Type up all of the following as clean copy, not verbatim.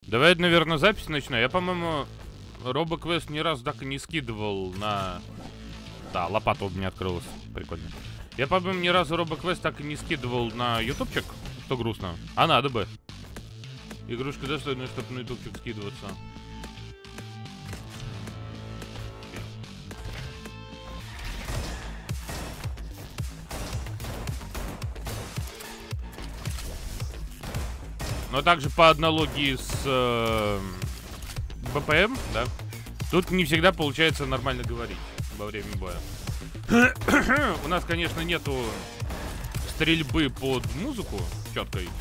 Давай, наверное, запись начну. Я, по-моему, RoboQuest ни разу так и не скидывал на... Да, лопата у меня открылась. Прикольно. Я, по-моему, ни разу RoboQuest так и не скидывал на ютубчик, что грустно. А надо бы. Игрушка достойная, чтобы на ютубчик скидываться. Но также по аналогии с БПМ, да, тут не всегда получается нормально говорить во время боя. У нас, конечно, нету стрельбы под музыку четкой.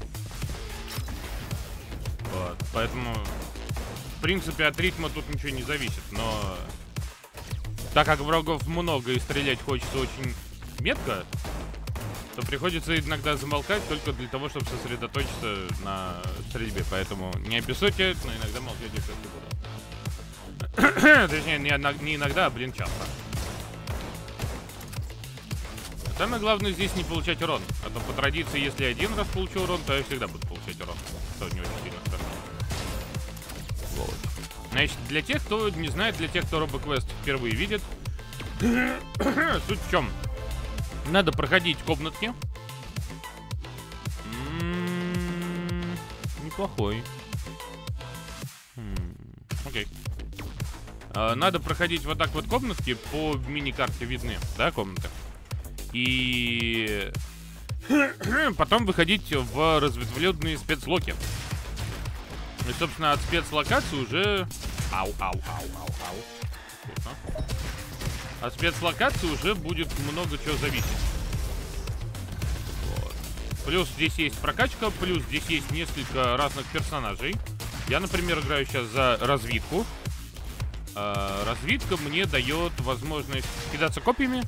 Вот, поэтому, в принципе, от ритма тут ничего не зависит. Но так как врагов много и стрелять хочется очень метко, то приходится иногда замолкать только для того, чтобы сосредоточиться на стрельбе. Поэтому не обессудьте, но иногда молчать я все-таки буду. Точнее, не иногда, а, блин, часто. Самое главное здесь не получать урон. А то по традиции, если я один раз получу урон, то я всегда буду получать урон. Что не очень сильно страшно. Вот. Значит, для тех, кто не знает, для тех, кто RoboQuest впервые видит, суть в чем? Надо проходить комнатки. Неплохой. Окей. Надо проходить вот так вот комнатки. По мини-карте видны, да, комнаты. И потом выходить в разветвленные спецлоки. И, собственно, от спецлокации уже... От спецлокации уже будет много чего зависеть. Вот. Плюс здесь есть прокачка, плюс здесь есть несколько разных персонажей. Я, например, играю сейчас за разведку. Разведка мне дает возможность кидаться копьями.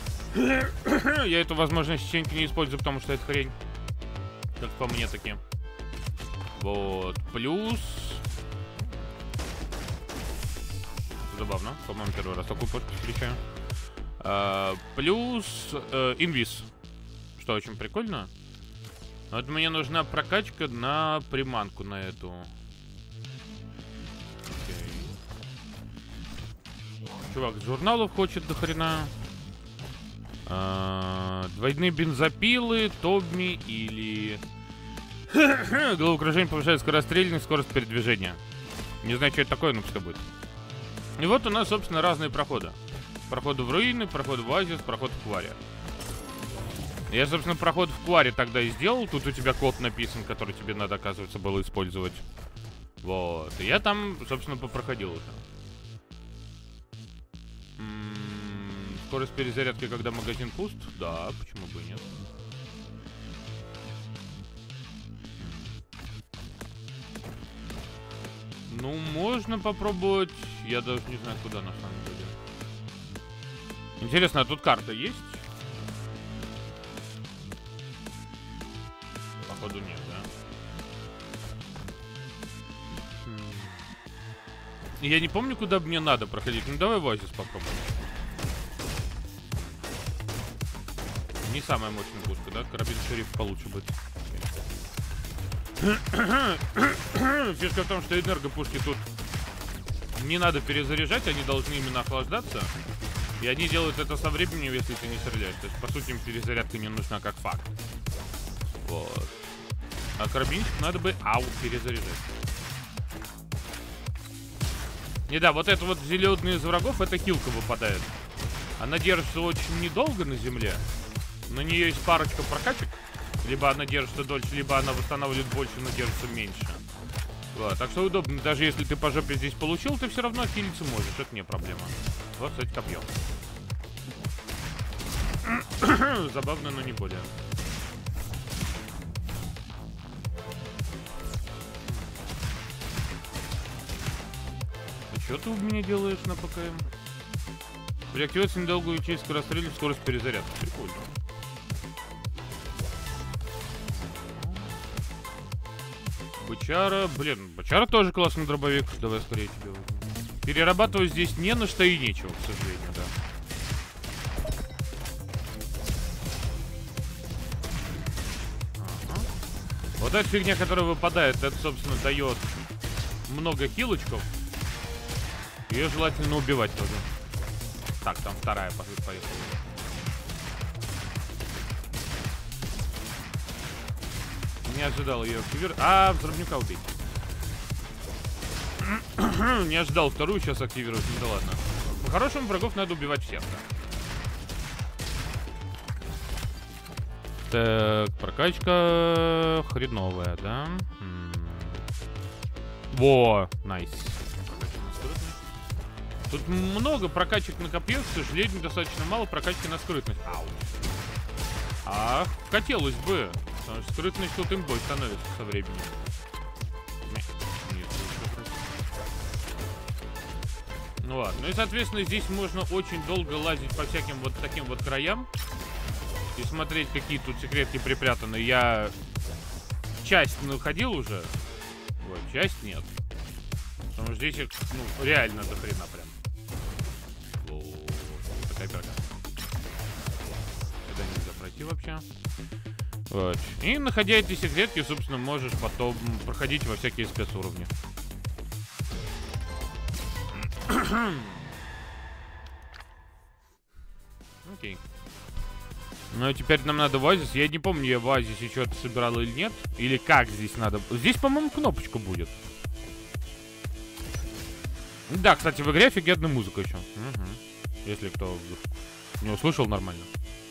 Я эту возможность частенько не использую, потому что это хрень. Как по мне таки. Вот. Плюс... Забавно. По-моему, первый раз такую пушку встречаю. Плюс инвиз. Что очень прикольно. Вот мне нужна прокачка на приманку на эту. Окей. Чувак с журналов хочет до хрена. Двойные бензопилы, Томми или... Головокружение повышает скорострельность, скорость передвижения. Не знаю, что это такое, но пускай будет. И вот у нас, собственно, разные проходы. Проходы в руины, проход в оазис, проход в Кваре. Я, собственно, проход в Кваре тогда и сделал. Тут у тебя код написан, который тебе надо, оказывается, было использовать. Вот. И я там, собственно, попроходил уже. Скорость перезарядки, когда магазин пуст? Да, почему бы и нет. Ну, можно попробовать. Я даже не знаю, куда на самом деле. Интересно, а тут карта есть? Походу нет, да? Я не помню, куда мне надо проходить. Ну, давай в оазис попробуем. Не самая мощная пушка, да? Карабин шериф получше будет. Фишка в том, что энергопушки тут не надо перезаряжать, они должны именно охлаждаться. И они делают это со временем, если ты не стреляешь. То есть, по сути, им перезарядка не нужна как факт. Вот. А карабинчик надо бы перезаряжать. Не, да, вот это вот зеленый из врагов, это хилка выпадает. Она держится очень недолго на земле. На нее есть парочка прокачек. Либо она держится дольше, либо она восстанавливает больше, но держится меньше. Вот, так что удобно. Даже если ты по жопе здесь получил, ты все равно хилиться можешь. Это не проблема. Вот, кстати, копье. Забавно, но не более. А что ты у меня делаешь на ПКМ? При активации недолгую часть скорострельности, скорость перезарядки. Прикольно. Бычара, блин, бычара тоже классный дробовик. Давай скорее тебе возьму. Перерабатывать здесь не на что и нечего, к сожалению, да. Вот эта фигня, которая выпадает, это, собственно, дает много хилочков. Ее желательно убивать тоже. Так, там вторая поехала. Не ожидал ее активировать. А, взрывника убить. Не ожидал вторую сейчас активировать. Ну да ладно. По-хорошему врагов надо убивать всех, да. Так, прокачка хреновая, да? Во, найс. Тут много прокачек на копье, к сожалению, достаточно мало прокачки на скрытность. Ау. А хотелось бы, потому что скрытность тут имбой становится со временем. Ну ладно, ну и соответственно здесь можно очень долго лазить по всяким вот таким вот краям и смотреть, какие тут секретки припрятаны. Я часть находил уже, вот, часть нет. Потому что здесь их, ну, реально до хрена прям. Вот, такая перка. Это нельзя пройти вообще. Вот. И находя эти секретки, собственно, можешь потом проходить во всякие спецуровни. Окей. Ну, а теперь нам надо в оазис. Я не помню, я в оазисе что-то собирал или нет. Или как здесь надо. Здесь, по-моему, кнопочка будет. Да, кстати, в игре офигенная музыка еще. Угу. Если кто не услышал нормально.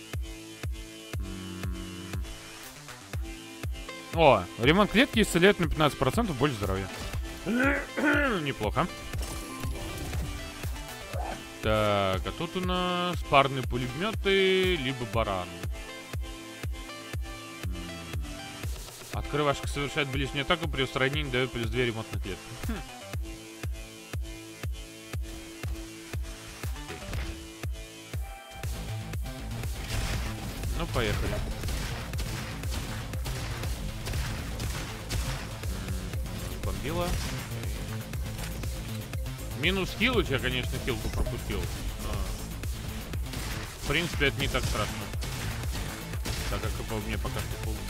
О, ремонт клетки исцеляет на 15% больше здоровья. Неплохо. Так, а тут у нас парные пулеметы, либо баран. Открывашка совершает ближнюю атаку, при устранении дает плюс 2 ремонтных клетки. Ну, поехали. Бомбила. Минус хил, я, конечно, хилку пропустил. Но... В принципе, это не так страшно. Так как по мне пока что фул.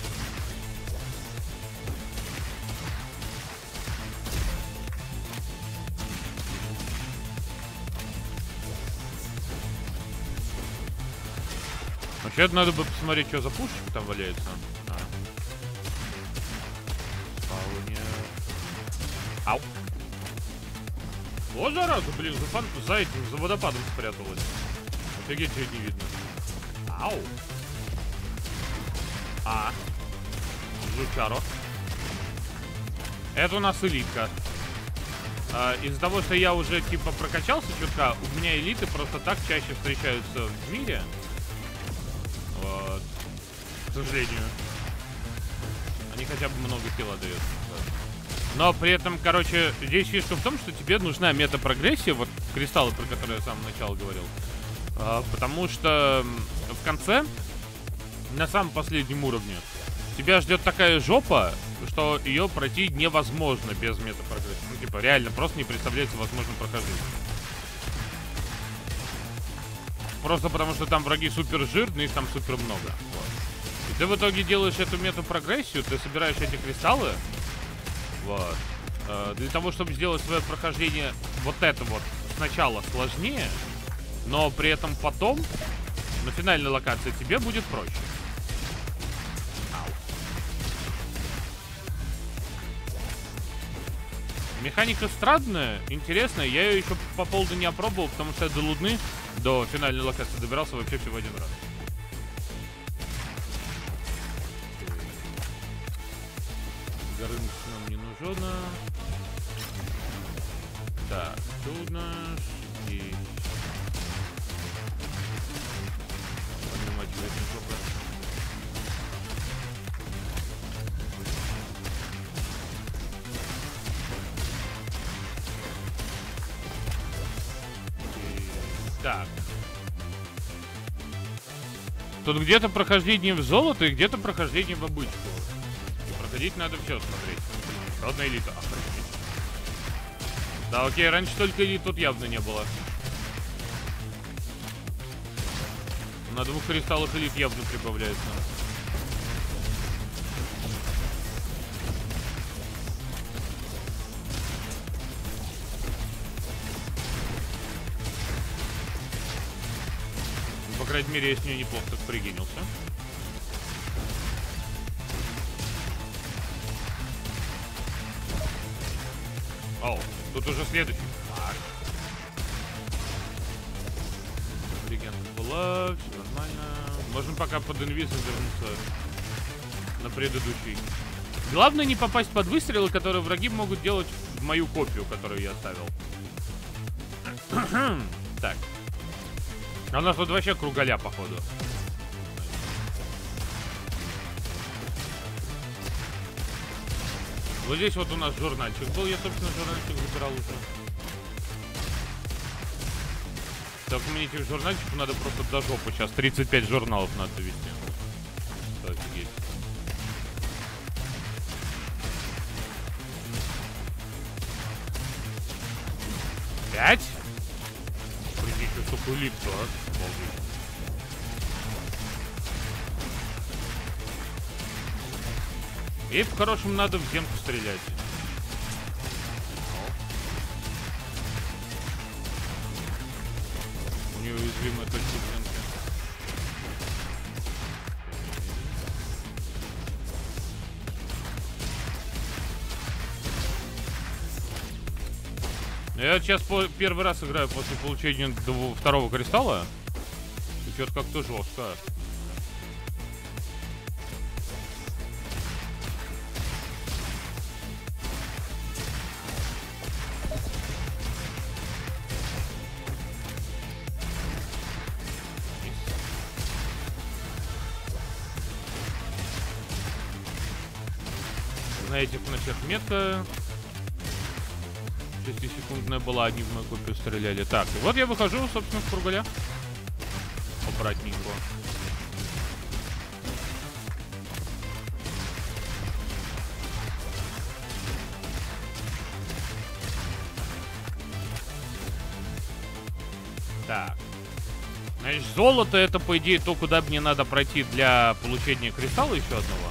Вообще-то надо бы посмотреть, что за пушечка там валяется. Ау. Вот зараза, блин, за этим, за водопадом спряталась. Офигеть, чего не видно. Ау. Жучаро. Это у нас элитка. Из-за того, что я уже, типа, прокачался чутка, у меня элиты просто так чаще встречаются в мире. Вот. К сожалению. Они хотя бы много килла дают. Но при этом, короче, здесь фишка в том, что тебе нужна метапрогрессия, вот кристаллы, про которые я с самого начала говорил. Потому что в конце, на самом последнем уровне, тебя ждет такая жопа, что ее пройти невозможно без метапрогрессии. Ну, типа, реально, просто не представляется возможным прохождением. Просто потому, что там враги супер жирные, их там супер много. Вот. И ты в итоге делаешь эту метапрогрессию, ты собираешь эти кристаллы. Вот. Для того, чтобы сделать свое прохождение вот это вот сначала сложнее, но при этом потом на финальной локации тебе будет проще. Механика странная, интересная. Я ее еще по полду не опробовал, потому что я до Луны, до финальной локации добирался вообще всего один раз. Горыныч нам не нужен. Так, тут у нас и... Так. Тут где-то прохождение в золото и где-то прохождение в обычку. И проходить надо все смотреть. Родная элита. Охренеть. Да, окей, раньше только элит тут явно не было. На 2 кристаллах элит явно прибавляется. по крайней мере, я с нее неплохо так пригинился. О, тут уже следующий. Регенка была, все нормально. Можем пока под инвизом вернуться на предыдущий. Главное не попасть под выстрелы, которые враги могут делать в мою копию, которую я оставил. Так. А у нас тут вообще кругаля, походу. Вот здесь вот у нас журнальчик был. Я, собственно, журнальчик забирал уже. Так, мне этих журнальчиков надо просто до жопы. Сейчас 35 журналов надо вести. Офигеть. Пять? Придите, сука, липту, а? Обалдеть. И по-хорошему надо в земку стрелять. Неуязвимая точка в земке. Я сейчас первый раз играю после получения второго кристалла. И что-то как-то жестко. На этих на всех метка. 6-секундная была, они в мою копию стреляли. Так, и вот я выхожу, собственно, в кругаля. Обратненько. Так. Значит, золото это, по идее, то, куда мне надо пройти для получения кристалла еще одного.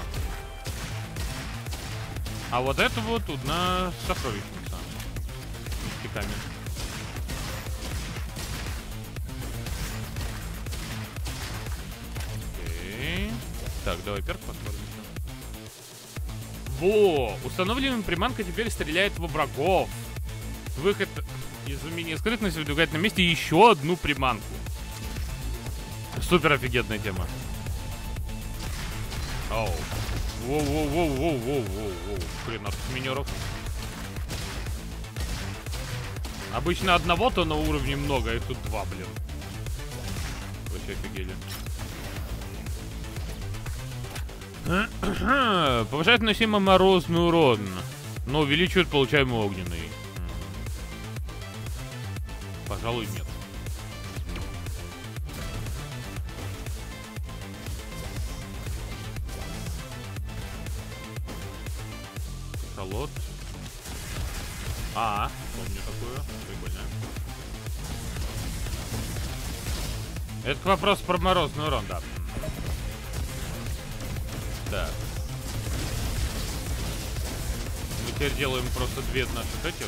А вот это вот тут на сокровищница. Ништяками. Окей. Так, давай перк посмотрим. Во! Установленная приманка теперь стреляет во врагов. Выход из умения скрытности выдвигает на месте еще одну приманку. Супер офигенная тема. Оу. Воу-воу-воу-воу-воу-воу-воу. Хрена тут минеров. Обычно одного-то на уровне много, а их тут два, блин. Вообще офигели. Повышает наносимый морозный урон, но увеличивает получаемый огненный. Пожалуй, нет. Шалот. Помню такую. Прикольно. Это вопрос про морозный урон, да. Да. Мы теперь делаем просто две наших этих.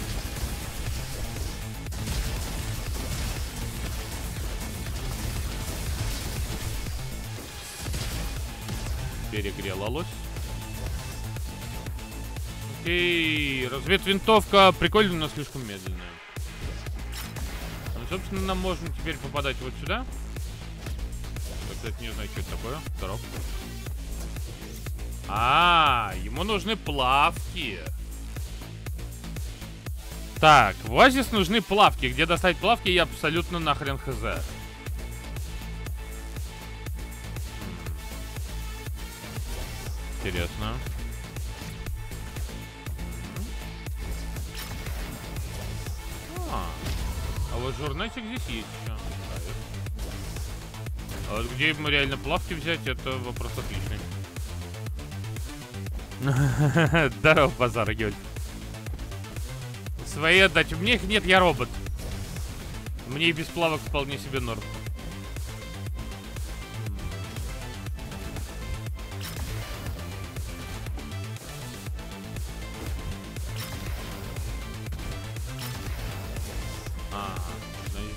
Перегрела лось. Окей, разведвинтовка прикольная, но слишком медленная. Ну, собственно, нам можно теперь попадать вот сюда. Я, кстати, не знаю, что это такое. Здоров. Ему нужны плавки. Так, в оазис нужны плавки. Где достать плавки, я абсолютно нахрен хз. Интересно. А вот журнальчик здесь есть еще. А вот где ему реально плавки взять, это вопрос отличный. Здорово, базар, Гёль. Свои отдать. У меня их нет, я робот. Мне и без плавок вполне себе норм.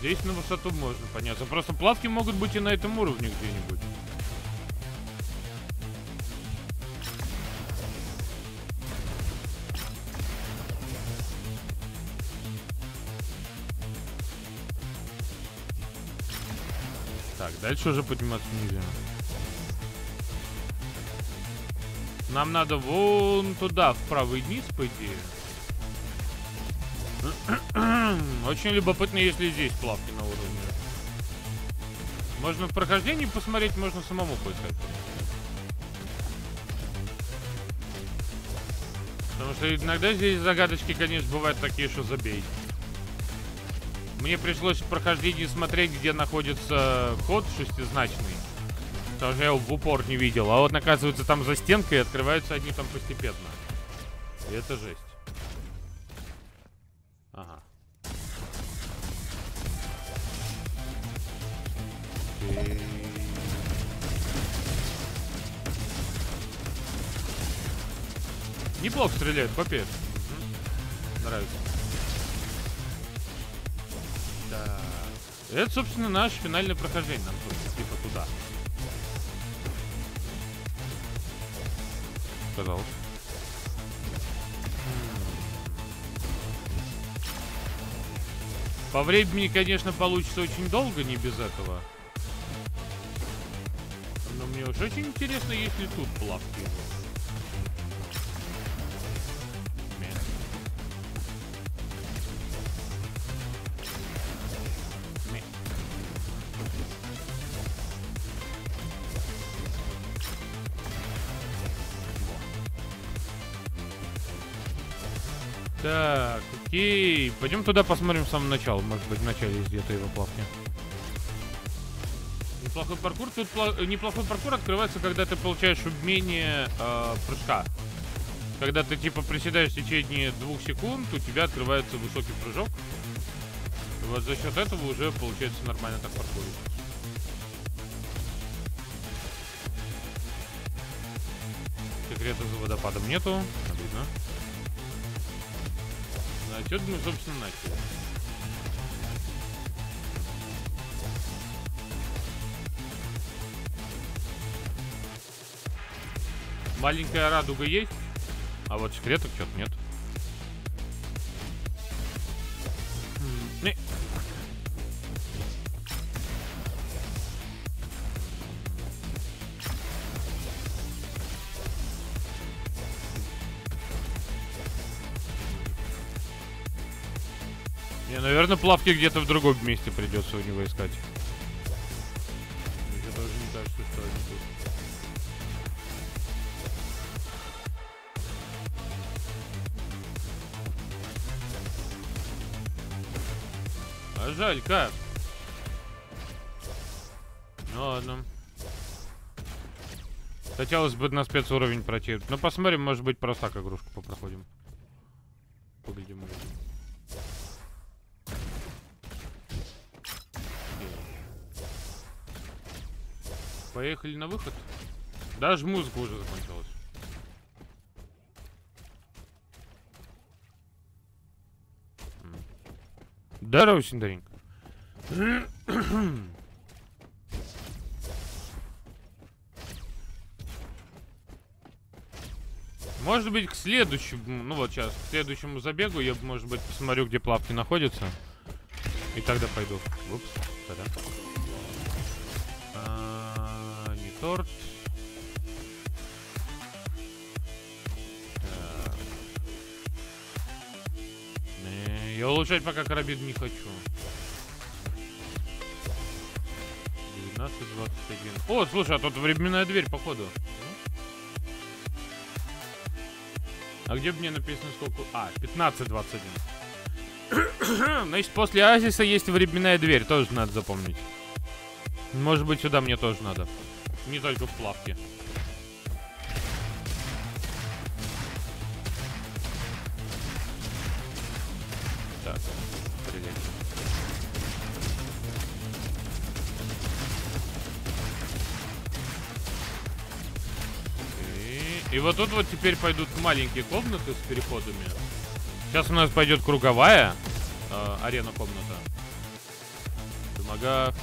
Здесь на высоту можно подняться. Просто плавки могут быть и на этом уровне где-нибудь. Так, дальше уже подниматься нельзя. Нам надо вон туда, вправо и вниз, по идее. Очень любопытно, если здесь плавки на уровне. Можно в прохождении посмотреть, можно самому поискать. Потому что иногда здесь загадочки, конечно, бывают такие, что забей. Мне пришлось в прохождении смотреть, где находится ход шестизначный. Потому что я его в упор не видел. А вот, оказывается, там за стенкой открываются они там постепенно. И это жесть. Ага. Окей. Неплохо стреляет, капец. Угу. Нравится. Да. Это, собственно, наше финальное прохождение. Нам тут типа туда. Казалось. По времени, конечно, получится очень долго, не без этого. Но мне уж очень интересно, есть ли тут плавки. Так, окей. Пойдем туда посмотрим с самого начала. Может быть, в начале есть где-то его плавки. Неплохой паркур. Тут неплохой паркур открывается, когда ты получаешь умение прыжка. Когда ты типа приседаешь в течение 2 секунд, у тебя открывается высокий прыжок. И вот за счет этого уже получается нормально так паркурить. Секрета за водопадом нету. Обидно. Отсюда мы, собственно, начали. Маленькая радуга есть, а вот секретов что-то нет. Не. Наверное, плавки где-то в другом месте придется у него искать. Мне даже не кажется, что они тут. А жаль, как? Ну ладно. Хотелось бы на спецуровень пройти. Ну посмотрим, может быть, просто так игрушку попроходим. Поглядим. Поехали на выход. Даже музыка уже закончилась. Здорово, Синдаренька. Может быть, к следующему, ну вот сейчас, к следующему забегу я, может быть, посмотрю, где плавки находятся. И тогда пойду. Упс, тогда. Не торт. Так. Не, я улучшать пока карабин не хочу. 19-21. О, слушай, а тут временная дверь, походу. А где мне написано сколько? А, 15-21. Значит, после Оазиса есть временная дверь, тоже надо запомнить. Может быть, сюда мне тоже надо. Не только в плавке. Так, стреляй. И вот тут вот теперь пойдут маленькие комнаты с переходами. Сейчас у нас пойдет круговая арена комната. Магав.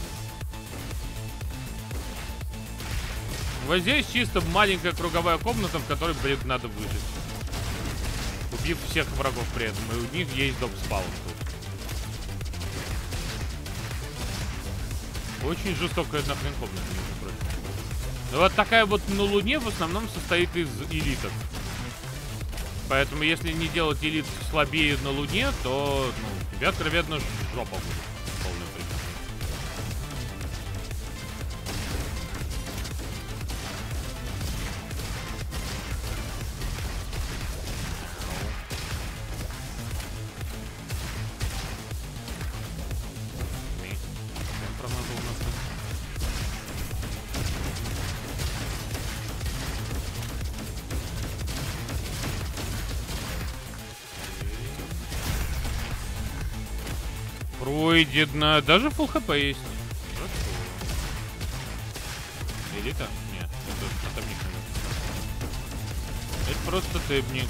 Вот здесь чисто маленькая круговая комната, в которой, блин, надо выжить. Убив всех врагов при этом. И у них есть док-спаун тут. Очень жестокая нахрен комната, между прочим. Но вот такая вот на Луне в основном состоит из элиток. Поэтому если не делать элит слабее на Луне, то ну, тебя откровенно жопа будет. Полный приказ. Пройдено. Даже full хп есть. Хорошо. Элита? Нет, это табник. Это просто тэбник.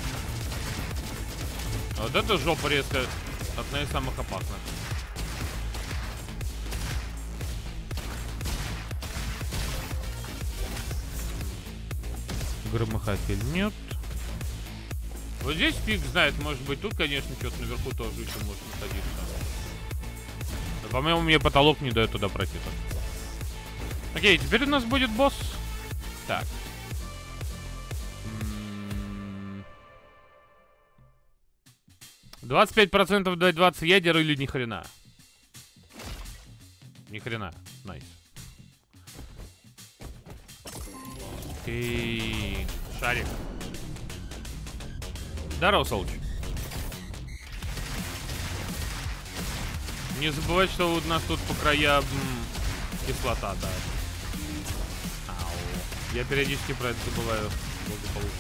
Вот это жопа резко. Одна из самых опасных. Громыхатель нет. Вот здесь фиг знает, может быть, тут, конечно, что-то наверху тоже еще может находиться. Но, по-моему, мне потолок не дает туда пройти. Окей, теперь у нас будет босс. Так. 25% дать 20 ядер или ни хрена? Ни хрена. Найс. Окей. Шарик. Здорово, Солч. Не забывать, что у нас тут по краям кислота, да. Ау. Я периодически про это забываю. Благополучно.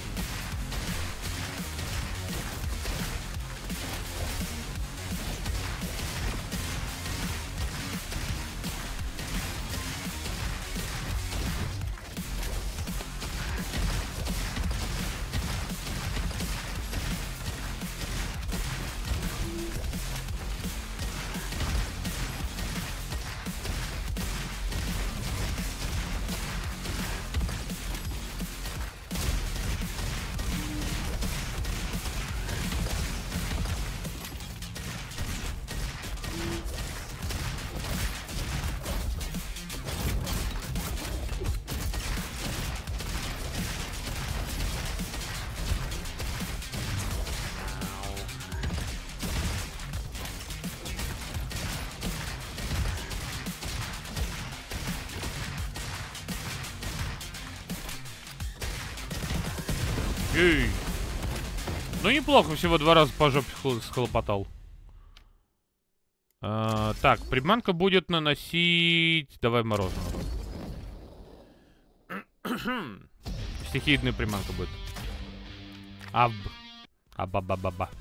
Эй. Ну неплохо, всего 2 раза по жопе схлопотал. Так, приманка будет наносить... Давай мороженое. Стихийная приманка будет. Аба-ба-ба-ба.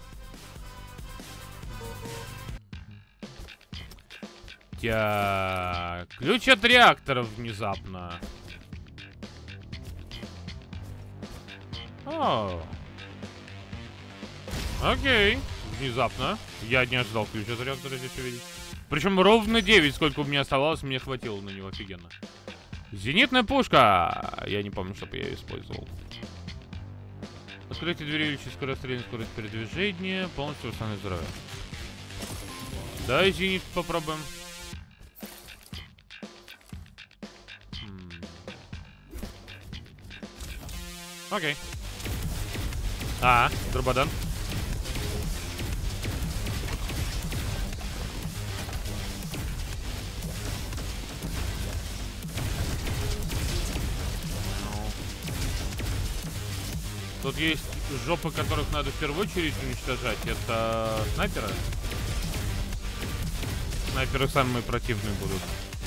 Так, ключ от реактора внезапно. О. Окей. Внезапно. Я не ожидал ключ от реактора здесь увидеть. Причем ровно 9, сколько у меня оставалось, мне хватило на него офигенно. Зенитная пушка. Я не помню, чтобы я ее использовал. Открытие двери увеличит скорость стрельной, скорость передвижения. Полностью восстановить здоровье. Дай зенит попробуем. Окей. Дрободан. Тут есть жопы, которых надо в первую очередь уничтожать. Это снайперы. Снайперы самые противные будут.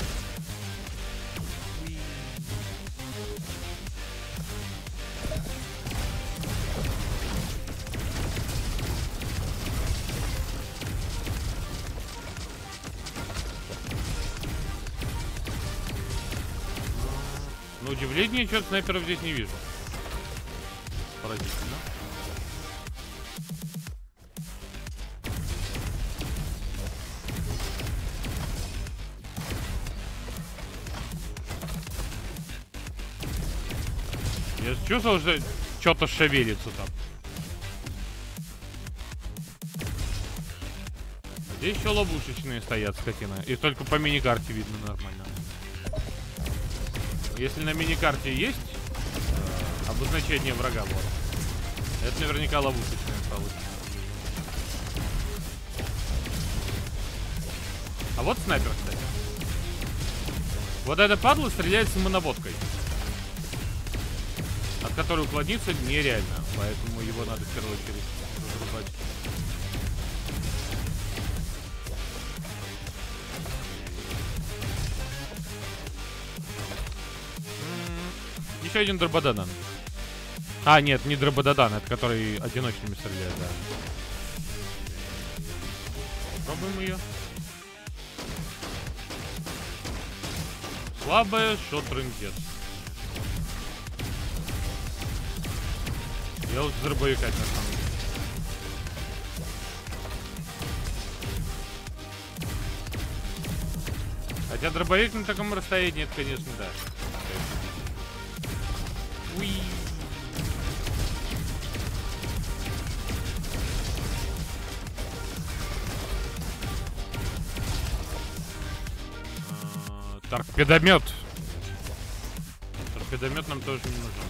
На удивление, что-то снайперов здесь не вижу. Поразительно. Я чувствовал, что что-то шевелится там. Здесь еще ловушечные стоят, скотина. И только по миникарте видно нормально. Если на миникарте есть обозначение врага, вот, это наверняка ловушечная получится. А вот снайпер, кстати. Вот эта падла стреляет самонаводкой, от которой уклониться нереально. Поэтому его надо в первую очередь разрубать. Еще один дрободадан. А, нет, не дрободадан, это который одиночными стреляет, да. Пробуем ее. Слабая, шот-трындец. Я вот дробовикать на самом деле. Хотя дробовик на таком расстоянии, это, конечно, да. Уи. Торпедомет. Торпедомет нам тоже не нужен.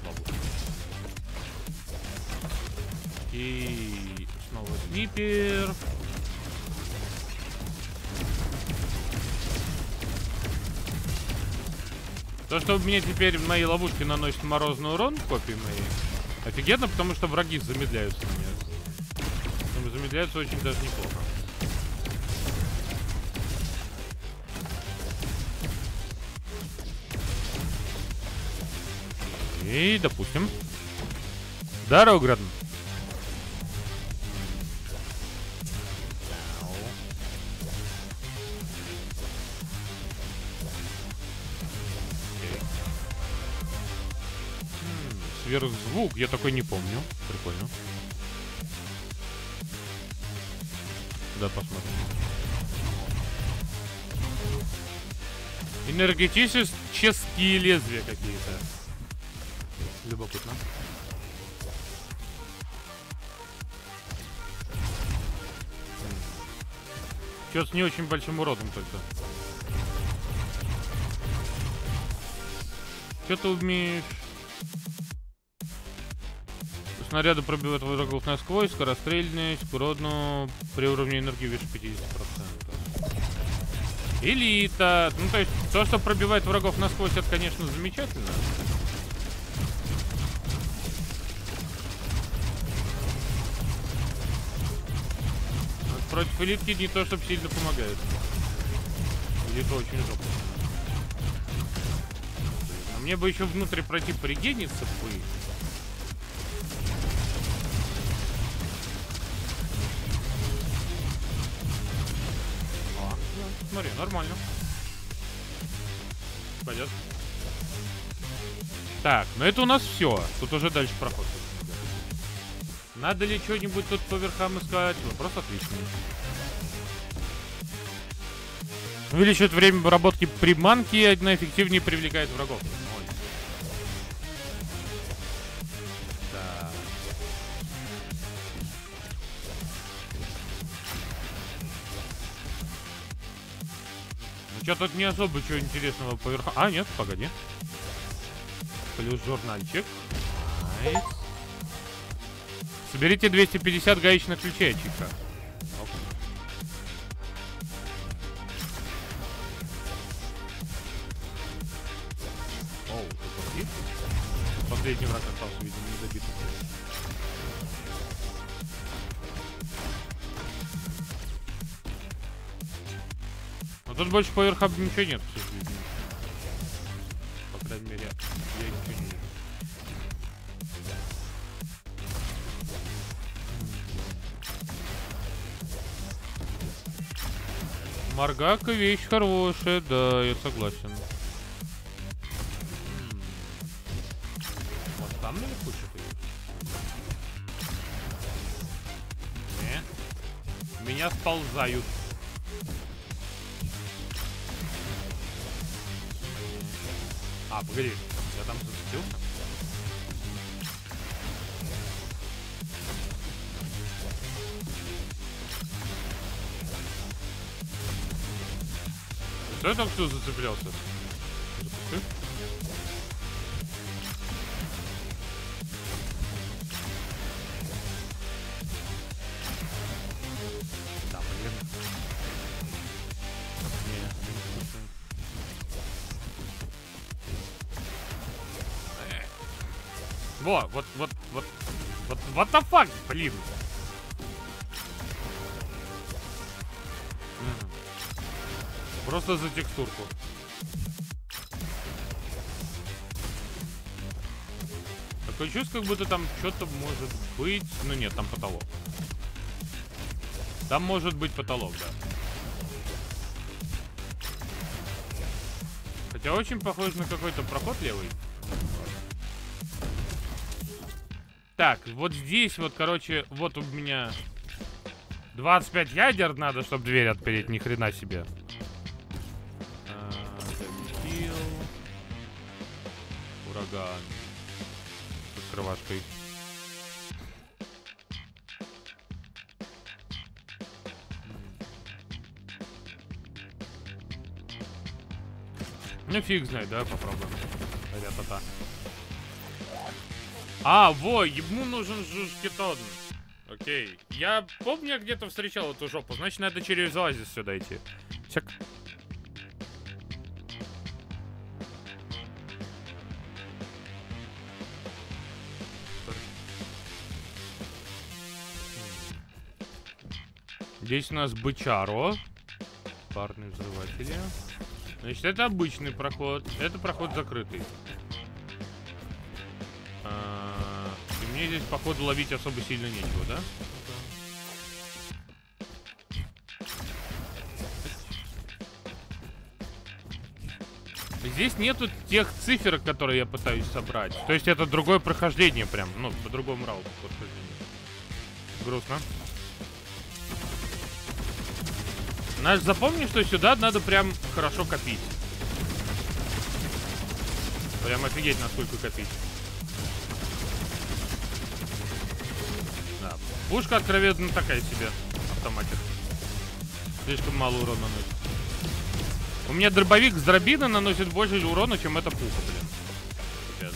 И снова снипер. То, что у меня теперь мои ловушки наносят морозный урон, копии мои, офигенно, потому что враги замедляются на меня. Замедляются очень даже неплохо. И, допустим. Здорово, Градн. Сверхзвук, я такой не помню. Прикольно. Да, посмотрим. Энергетические лезвия какие-то. Любопытно. Что-то с не очень большим уродом только. Что ты умеешь? Снаряды пробивают врагов насквозь, скорострельность, уродну при уровне энергии выше 50%. Элита. Ну, то есть, то, что пробивает врагов насквозь, это, конечно, замечательно. Но против элитки не то, чтобы сильно помогает. Элита очень жопа. А мне бы еще внутрь пройти порегениться бы. Смотри, нормально. Пойдет. Так, ну это у нас все. Тут уже дальше проход. Надо ли что-нибудь тут по верхам искать? Вопрос отличный. Увеличивает время обработки приманки, одна эффективнее привлекает врагов. Ой. Да. Что тут не особо чего интересного по верхам. А, нет, погоди. Плюс журнальчик. Найс. Соберите 250 гаечных ключей, чика. Оу, ты последний враг остался, видимо, недобитый. Но тут больше по верхам ничего нет, к сожалению. По крайней мере, я ничего не вижу. Маргака вещь хорошая, да, я согласен. Вот там наверху что-то есть? Не. Меня сползают. А, погоди, я там зацепился. Что я только что зацеплялся? Запусти. Да, блин. Во, вот, what the fuck, блин. Просто за текстурку. Такое чувство, как будто там что-то может быть. Ну нет, там потолок. Там может быть потолок, да. Хотя очень похож на какой-то проход левый. Так, вот здесь вот, короче, вот у меня 25 ядер надо, чтобы дверь отпереть, ни хрена себе. Ураган. С открывашкой. Ну фиг знает, давай попробуем. Ля-та-та. А, во, ему нужен жушкетон. Окей. Я помню, я где-то встречал эту жопу. Значит, надо через оазис сюда идти. Чек. Здесь у нас бычаро. Парные взрыватели. Значит, это обычный проход. Это проход закрытый. И мне здесь, походу, ловить особо сильно нечего, да? Здесь нету тех цифр, которые я пытаюсь собрать. То есть это другое прохождение прям. Ну, по другому рауту прохождение. Грустно. Надо запомнить, что сюда надо прям хорошо копить. Прям офигеть, насколько копить. Да. Пушка откровенно такая себе. Автоматик. Слишком мало урона наносит. У меня дробовик с дробины наносит больше урона, чем эта пуха, блин. Пипец.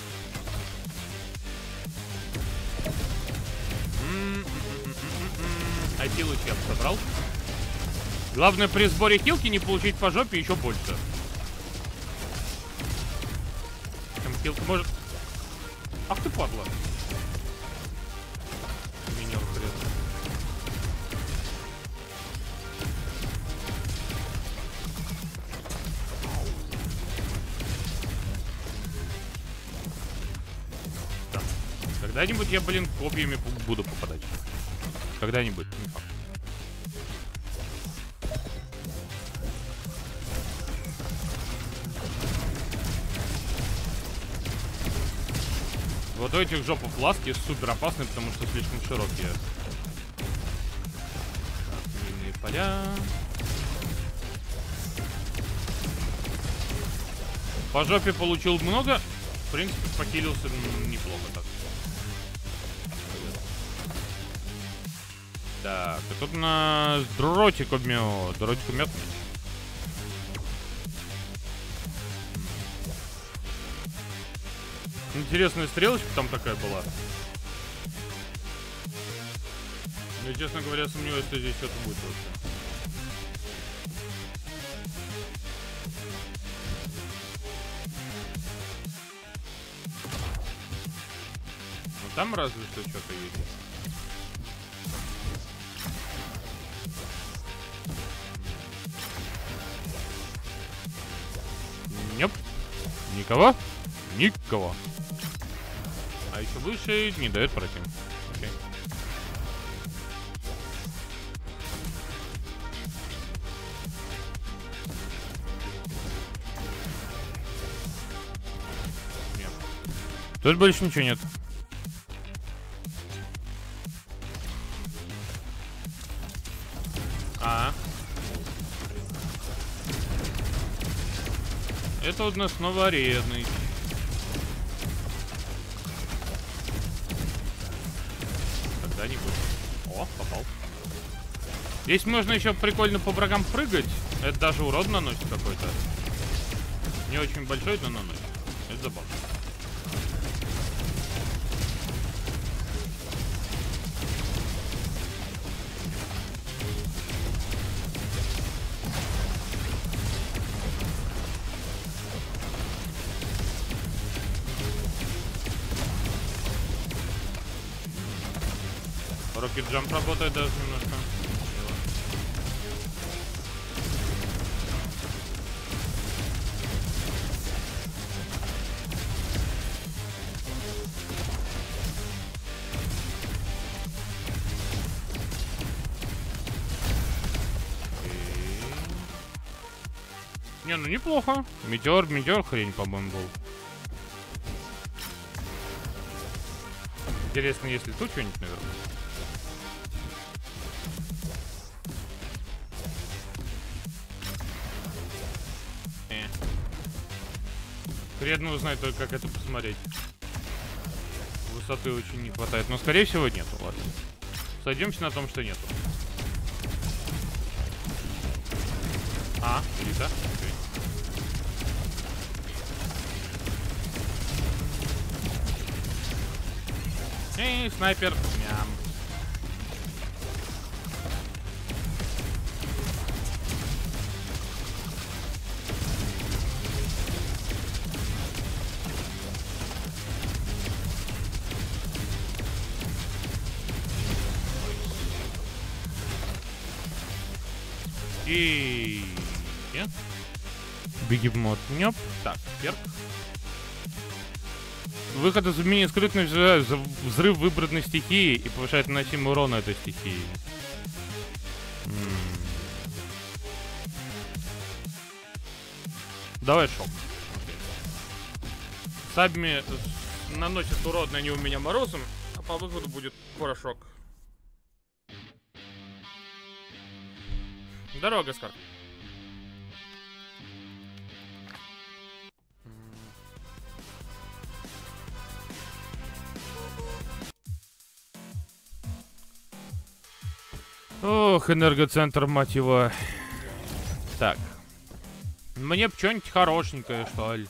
А хилочки я бы собрал. Главное при сборе хилки не получить по жопе еще больше. Там хилка может... Ах ты падла. Меня хрен. Да. Когда-нибудь я, блин, копьями буду попадать. Когда-нибудь, не факт. Вот у этих жопов ласки супер опасны, потому что слишком широкие. Минные поля. По жопе получил много. В принципе, похилился неплохо так. Так, и тут на дротикомет. Дротикомет. Интересная стрелочка там такая была. Я, честно говоря, сомневаюсь, что здесь что-то будет вообще. Ну там разве что что-то есть. Нет. Никого? Никого. А еще выше не дает пройти. Окей. Нет. Тут больше ничего нет. Это у нас новоредный. Когда-нибудь. О, попал. Здесь можно еще прикольно по врагам прыгать. Это даже урон наносит какой-то. Не очень большой, но наносит. Это забавно. Rocket Jump работает даже немножко. Не, ну неплохо. Метеор хрень, по-моему, был. Интересно, если тут что-нибудь наверху. Хрен узнать только, как это посмотреть. Высоты очень не хватает. Но, скорее всего, нету. Ладно. Сойдемся на том, что нету. А, или да? Эй, снайпер. Ням. И... Бегемот. Нёп. Так, перк. Выход из умения скрытно за взрыв выбранной стихии и повышает наносимый урон этой стихии. Давай шок. Сабми наносит урон, они у меня морозом, а по выходу будет порошок. Здорово, Гаскар. Ох, энергоцентр, мать его. Так. Мне б что-нибудь хорошенькое, что ли.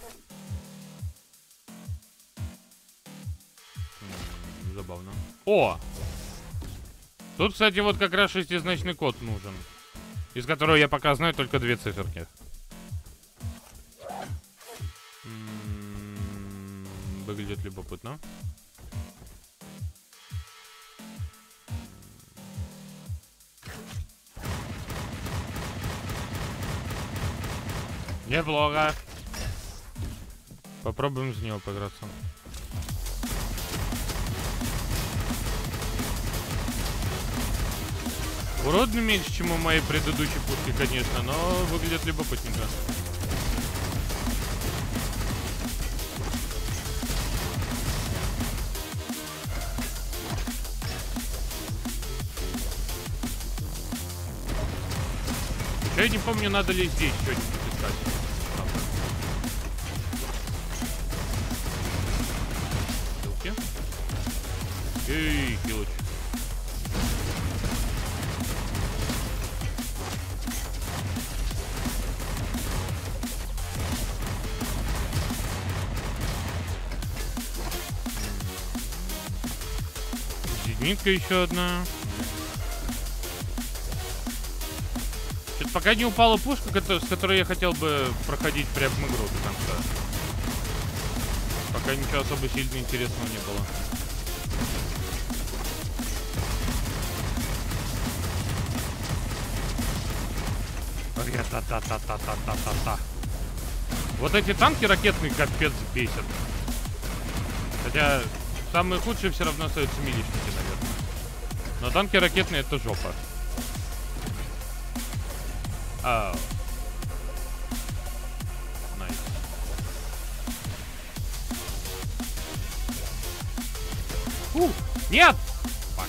Забавно. О! Тут, кстати, вот как раз шестизначный код нужен. Из которого я пока знаю только 2 циферки. Выглядит любопытно. Неплохо. Попробуем с него поиграться. Уродно меньше, чем у моей предыдущей пушки, конечно, но выглядит любопытненько. Я не помню, надо ли здесь что-нибудь искать. Эй, хилыч. Зенитка еще одна. Что-то пока не упала пушка, с которой я хотел бы проходить прям игру до конца. Пока ничего особо сильно интересного не было. Та-та-та-та-та-та-та-та. Вот эти танки ракетные капец бесят. Хотя самые худшие все равно остаются милишники, наверное. Но танки ракетные — это жопа. Ау. Найс. Нет! Фак.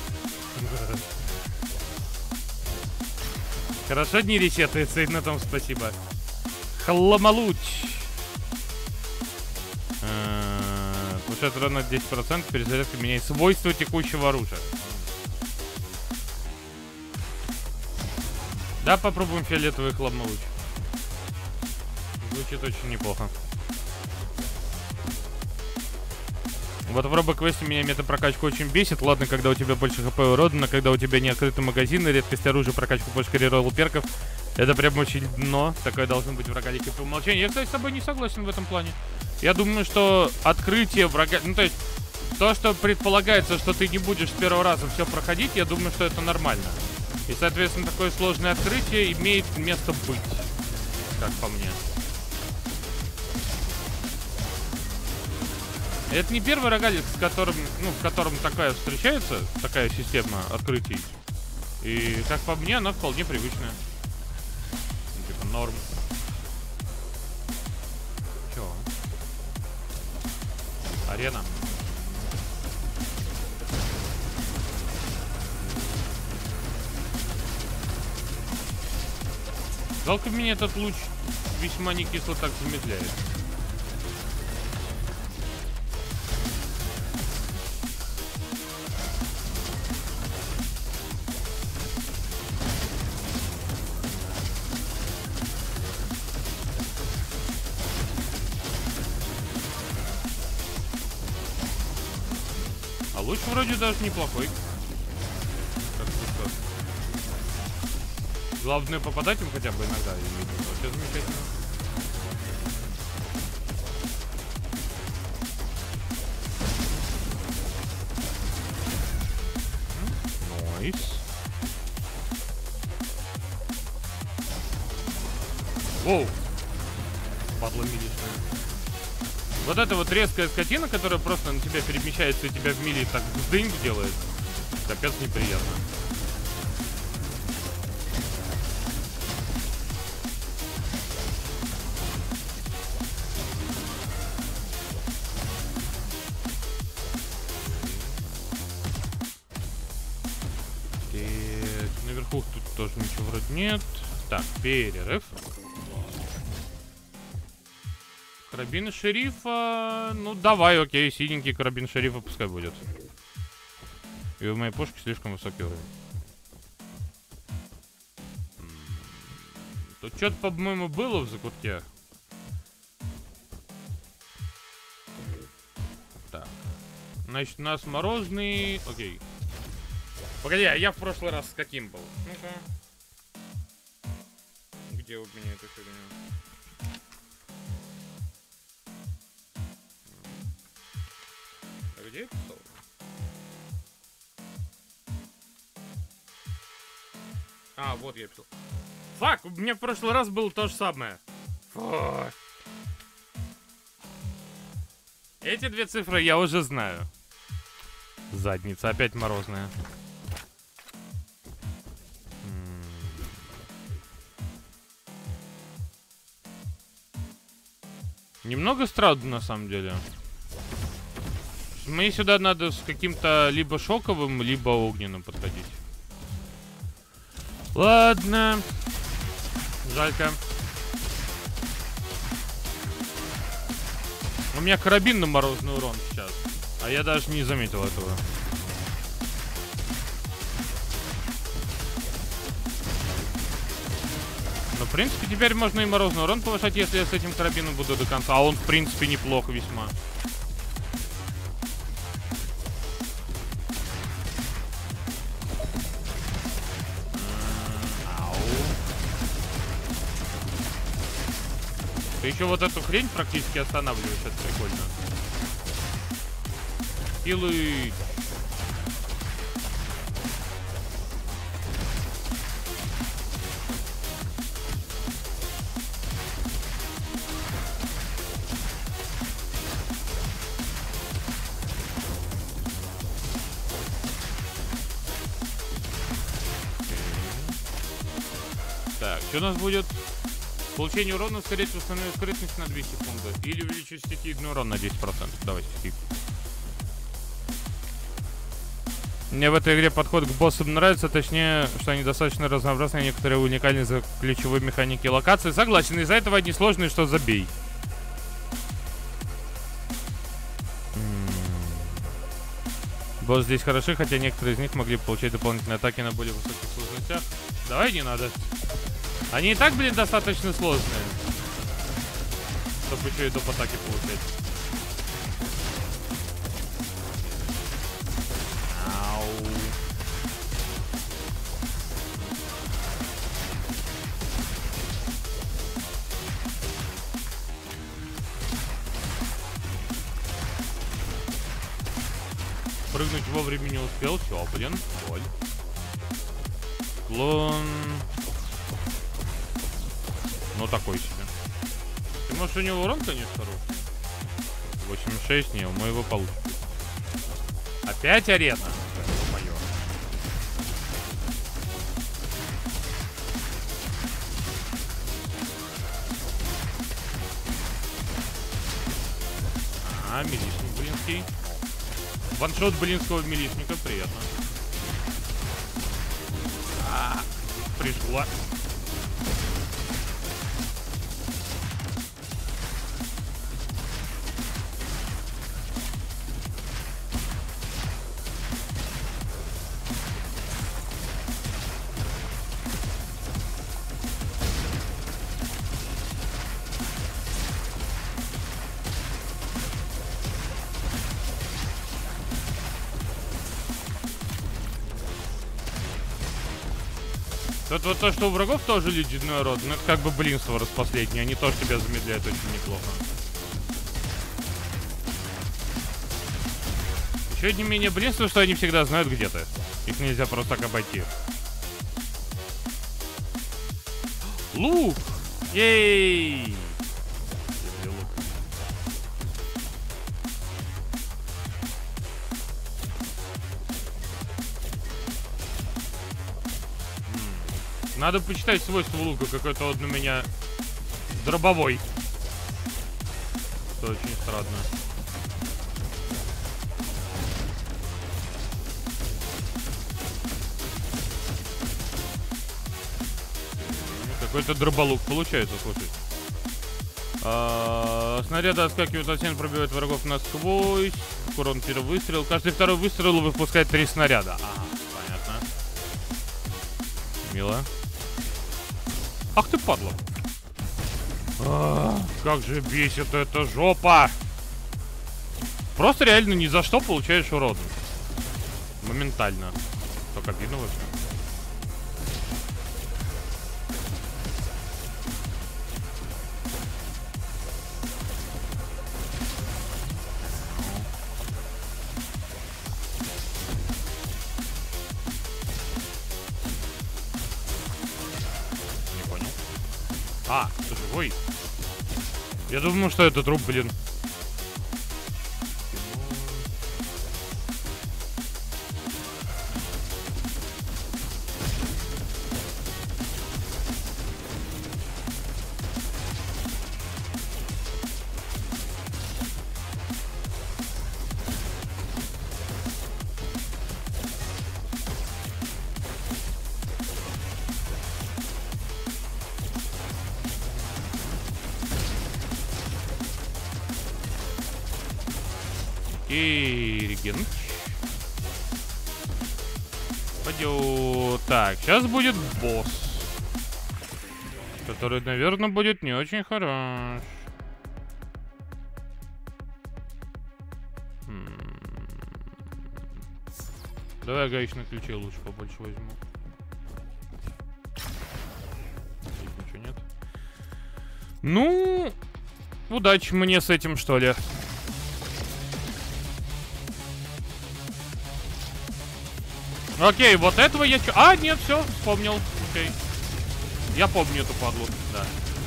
Хорошо не ресетается, и на том спасибо. Хламалуч. Повышает урон на 10%, перезарядка меняет свойства текущего оружия. Да, попробуем фиолетовый хламолуч. Звучит очень неплохо. Вот в робоквесте меня метапрокачка очень бесит. Ладно, когда у тебя больше хп урода, но когда у тебя не открытый магазин, и редкость оружия, прокачку больше реролл перков, это прям очень дно. Такое должно быть в рогалике по умолчанию. Я, кстати, с тобой не согласен в этом плане. Я думаю, что открытие врага... Ну, то есть, то, что предполагается, что ты не будешь с первого раза все проходить, я думаю, что это нормально. И, соответственно, такое сложное открытие имеет место быть. Как по мне. Это не первый рогалик, с которым, ну, в котором такая встречается, такая система открытий. И, как по мне, она вполне привычная. Ну, типа, норм. Чё? Арена. Жалко, меня этот луч весьма не кисло так замедляет. А луч вроде даже неплохой. Главное попадать им хотя бы иногда. И вообще замечательно. Найс. Воу. Падла милишная. Вот эта вот резкая скотина, которая просто на тебя перемещается и тебя в мили так вздынь делает. Капец неприятно. Наверху тут тоже ничего вроде нет. Так, перерыв. Карабин шерифа. Ну, давай, окей, синенький карабин шерифа пускай будет. И у моей пушки слишком высокий уровень. Тут что-то, по-моему, было в закутке. Так. Значит, у нас морозный... Окей. Погоди, а я в прошлый раз с каким был? Ну-ка. Где у меня эта фигня? А где это писал? А, вот я писал. Фак, у меня в прошлый раз было то же самое. Фу. Эти две цифры я уже знаю. Задница опять морозная. Немного странно, на самом деле. Мне сюда надо с каким-то либо шоковым, либо огненным подходить. Ладно. Жалько. У меня карабин на морозный урон сейчас. А я даже не заметил этого. Ну, в принципе, теперь можно и морозный урон повышать, если я с этим карабином буду до конца. А он, в принципе, неплохо весьма. Ты еще вот эту хрень практически останавливаешь, это прикольно. Хилы. Так, что у нас будет? Получение урона ускорить установить скрытность на 2 секунды. Или увеличить стихийный урон на 10%. Давай, стихий. Мне в этой игре подход к боссам нравится, точнее, что они достаточно разнообразны, некоторые уникальны за ключевые механики локации. Согласен, из-за этого одни сложные, что забей. Босс здесь хороши, хотя некоторые из них могли получать дополнительные атаки на более высоких сложностях. Давай, не надо. Они и так, блин, достаточно сложные. Чтобы еще и доп. Атаки получать. Ау. Прыгнуть вовремя не успел. Все, блин. Боль. Клон. Ну, такой себе. Ты, может, у него урон, конечно, хороший? 8,6, не, мы его получим. Опять арена? Моё. А, милишник блинский. Ваншот блинского милишника, приятно. Пришла. Тут вот то, что у врагов тоже ледяной род, ну это как бы блинство распоследнее, они тоже тебя замедляют очень неплохо. Еще не менее блинство, что они всегда знают, где ты. Их нельзя просто так обойти. Лук! Ей! Надо почитать свойства лука. Какой-то он у меня дробовой. Это очень странно. Какой-то дроболук получается, слушай. Снаряды отскакивают от стен, пробивают врагов насквозь. Урон первый выстрел. Каждый второй выстрел выпускает 3 снаряда. Ага, понятно. Мило. Ах ты, падла. Как же бесит эта жопа. Просто реально ни за что получаешь урон. Моментально. Так обидно вообще. А, ты живой? Я думаю, что это труп, блин. Реген. Пойдет. Так, сейчас будет босс. Который, наверное, будет не очень хорош. Давай гаечные ключи лучше побольше возьму. Здесь ничего нет. Ну, удачи мне с этим, что ли. Окей, вот этого я... А, нет, все, вспомнил. Окей. Я помню эту падлу, да.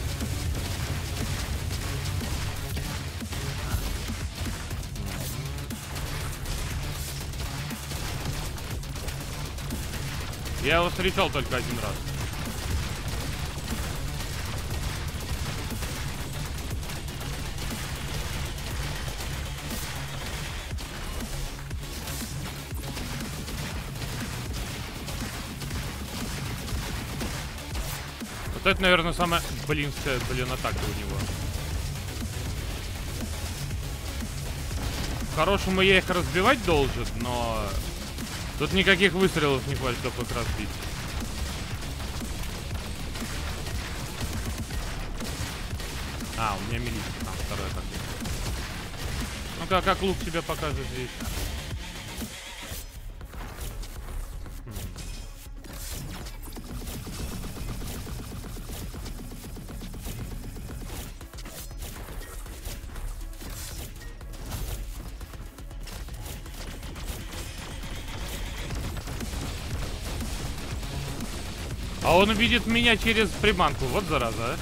Я его встречал только один раз. Вот это, наверное, самая блинская, атака у него. По-хорошему я их разбивать должен, но... Тут никаких выстрелов не хватит, чтобы их разбить. А, у меня милиция там второй так. Ну-ка, как лук себя покажет здесь? А он увидит меня через приманку. Вот зараза, а.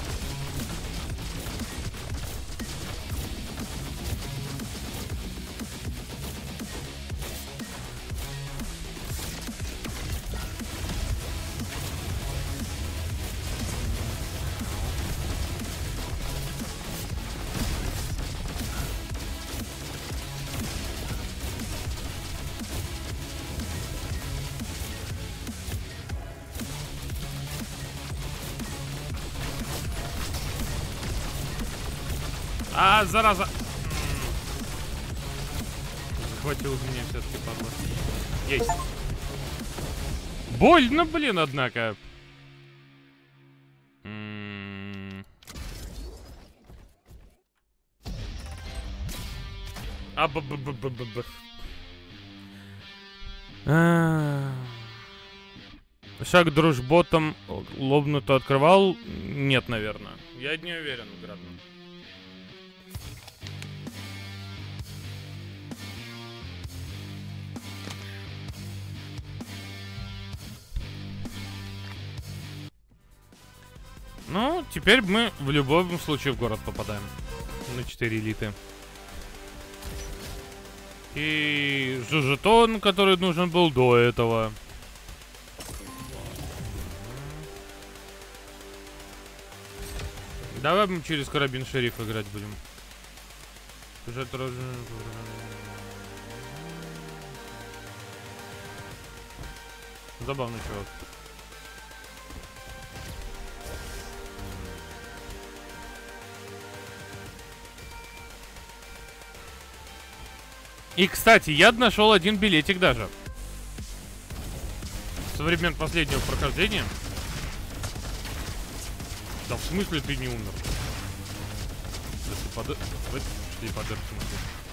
А, зараза. Захватил меня все-таки, падла. Есть. Больно, блин, однако. А, б-б-б-б-б-б. Шаг дружботом лобнуто открывал? Нет, наверное. Я не уверен, Градно. Ну, теперь мы в любом случае в город попадаем. На 4 элиты. И жетон, который нужен был до этого. Давай мы через карабин шериф играть будем. Забавный чувак. И, кстати, я нашел один билетик даже. Со времен последнего прохождения. Да в смысле ты не умер? Шли под в смысле.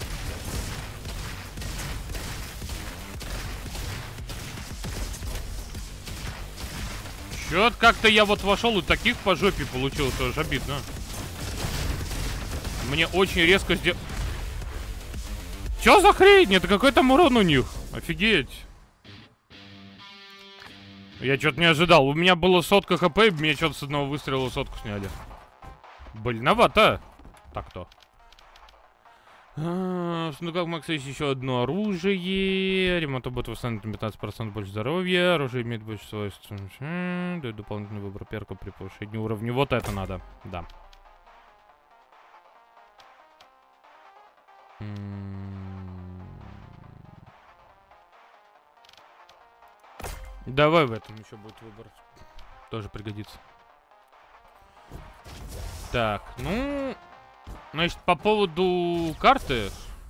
Чё-то как-то я вот вошел и таких по жопе получил, тоже обидно. Мне очень резко сделал... Чё за хрень? Это какой там урон у них? Офигеть. Я что-то не ожидал. У меня было 100 хп, и мне что-то с одного выстрела 100 сняли. Больновато. Так-то. В сундуках Макса есть еще одно оружие. Ремонт будет восстановить на 15% больше здоровья. Оружие имеет больше свойств. Дает дополнительный выбор перка при повышении уровня. Вот это надо. Да. Давай в этом еще будет выбор. Тоже пригодится. Так, ну... Значит, по поводу карты...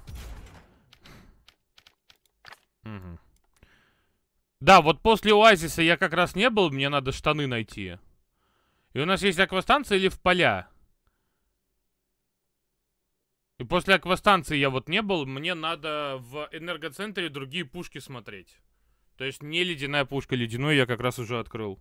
Угу. Да, вот после Оазиса я как раз не был, мне надо штаны найти. И у нас есть аквастанция или в поля? И после аквастанции я вот не был, мне надо в энергоцентре другие пушки смотреть. То есть не ледяная пушка, ледяную я как раз уже открыл.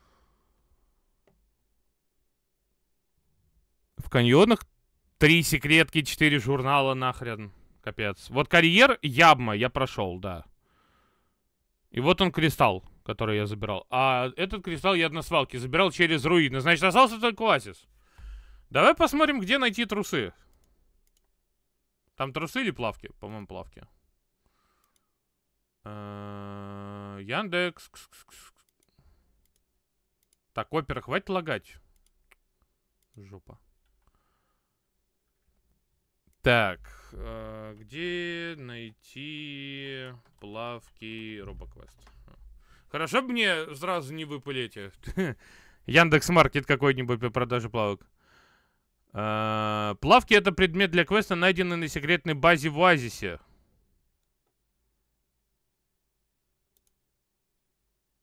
В каньонах 3 секретки, 4 журнала, нахрен. Капец. Вот карьер Ябма я прошел, да. И вот он кристалл, который я забирал. А этот кристалл я на свалке забирал через руины. Значит, остался только оазис. Давай посмотрим, где найти трусы. Там трусы или плавки? По-моему, плавки. Яндекс. Так, опера, хватит лагать. Жопа. Так, где найти плавки Робоквест? Хорошо бы мне сразу не выпали эти. Яндекс.Маркет какой-нибудь по продаже плавок. Плавки — это предмет для квеста, найденный на секретной базе в Оазисе.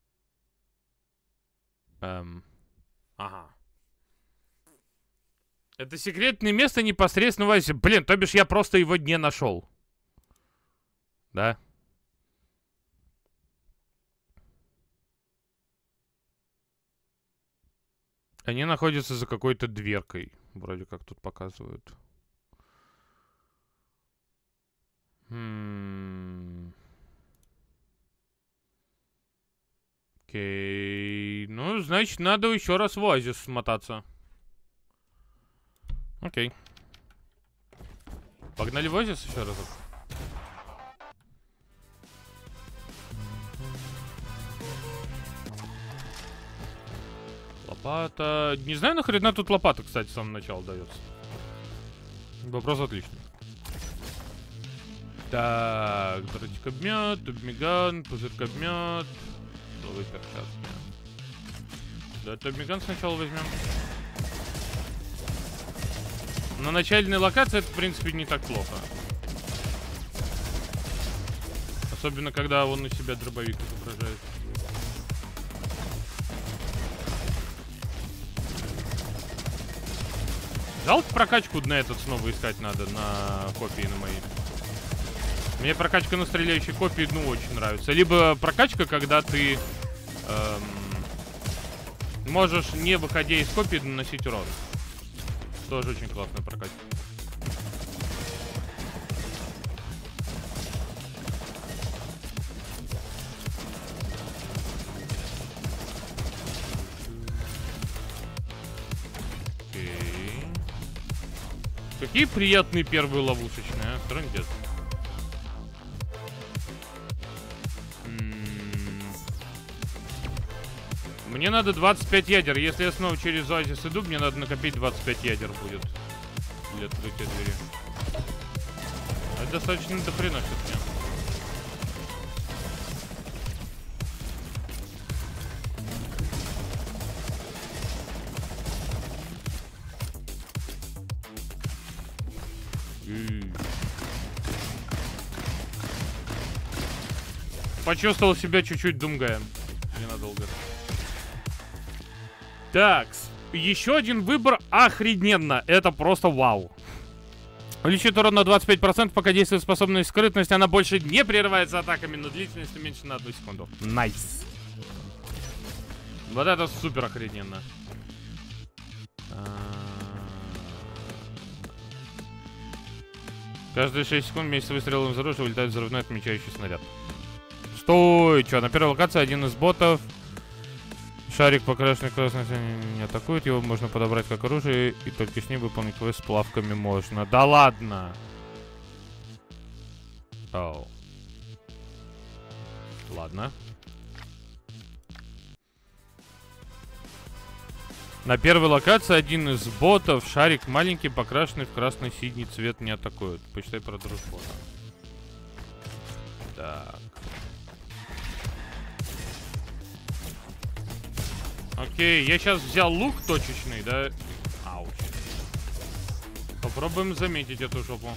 Ага. Это секретное место непосредственно в оазисе. Блин, то бишь я просто его не нашел. Да? Они находятся за какой-то дверкой. Вроде как тут показывают. Окей. Ну, значит, надо еще раз в оазис смотаться. Окей. Погнали в оазис еще разок. Лопата. Не знаю, нахрена тут лопата, кстати, с самого начала дается. Вопрос отличный. Так, дротикобмет, тубмиган, пузырькобмет. Новый перчатки. Да, тубмиган сначала возьмем. На начальной локации это, в принципе, не так плохо. Особенно, когда он на себя дробовик изображает. Жалко, прокачку на этот снова искать надо, на копии на мои. Мне прокачка на стреляющей копии, ну, очень нравится. Либо прокачка, когда ты можешь, не выходя из копии, наносить урон. Тоже очень классная прокачка. Окей. Какие приятные первые ловушечные, а? Трындец. Мне надо 25 ядер. Если я снова через оазис иду, мне надо накопить 25 ядер будет. Для открытия двери. Это достаточно доприносит мне. Почувствовал себя чуть-чуть думгаем. Ненадолго. Так, еще один выбор охрененно. Это просто вау. Увеличит урон на 25%, пока действует способность скрытность. Она больше не прерывается атаками, но длительностью меньше на 1 секунду. Найс. Вот это супер охрененно. Каждые 6 секунд вместе с выстрелом из оружия вылетает взрывной отмечающий снаряд. Стой! Че, на первой локации один из ботов. Шарик, покрашенный красным, не атакует. Его можно подобрать как оружие, и только с ним выполнить квест с плавками можно. Да ладно! Оу. Ладно. На первой локации один из ботов, шарик маленький, покрашенный в красно-синий цвет, не атакует. Почитай про дружбу. Так. Окей, я сейчас взял лук точечный, да? Ауч. Попробуем заметить эту жопу.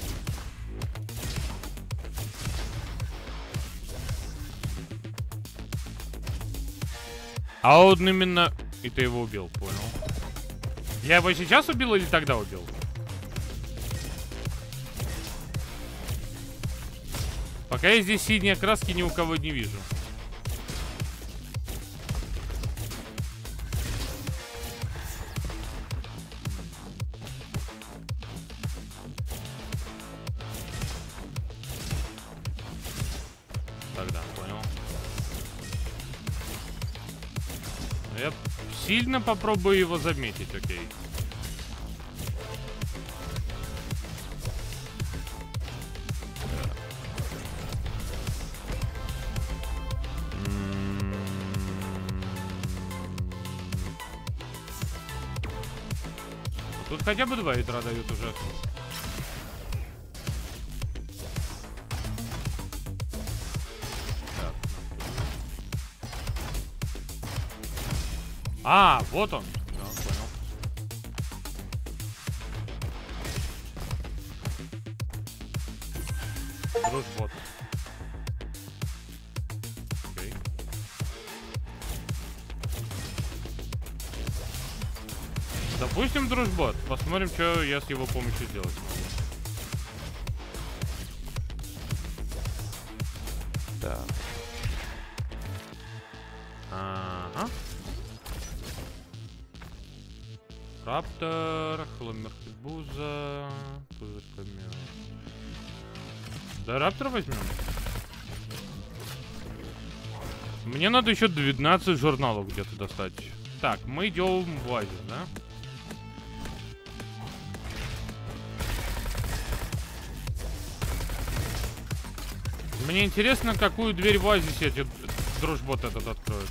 А он именно... И ты его убил, понял. Я его сейчас убил или тогда убил? Пока я здесь синие краски ни у кого не вижу. Тогда, понял. Я сильно попробую его заметить, окей. Тут хотя бы 2 ядра дают уже. Так. А, вот он. Да, понял. Дружбот. Окей. Допустим, дружбот. Посмотрим, что я с его помощью сделать могу. Так. Ага. Раптор, хломерхибуза, пузырьками. Да, раптор возьмем. Мне надо еще 12 журналов где-то достать. Так, мы идем в оазис, да? Мне интересно, какую дверь в оазисе эти дружбот этот откроет.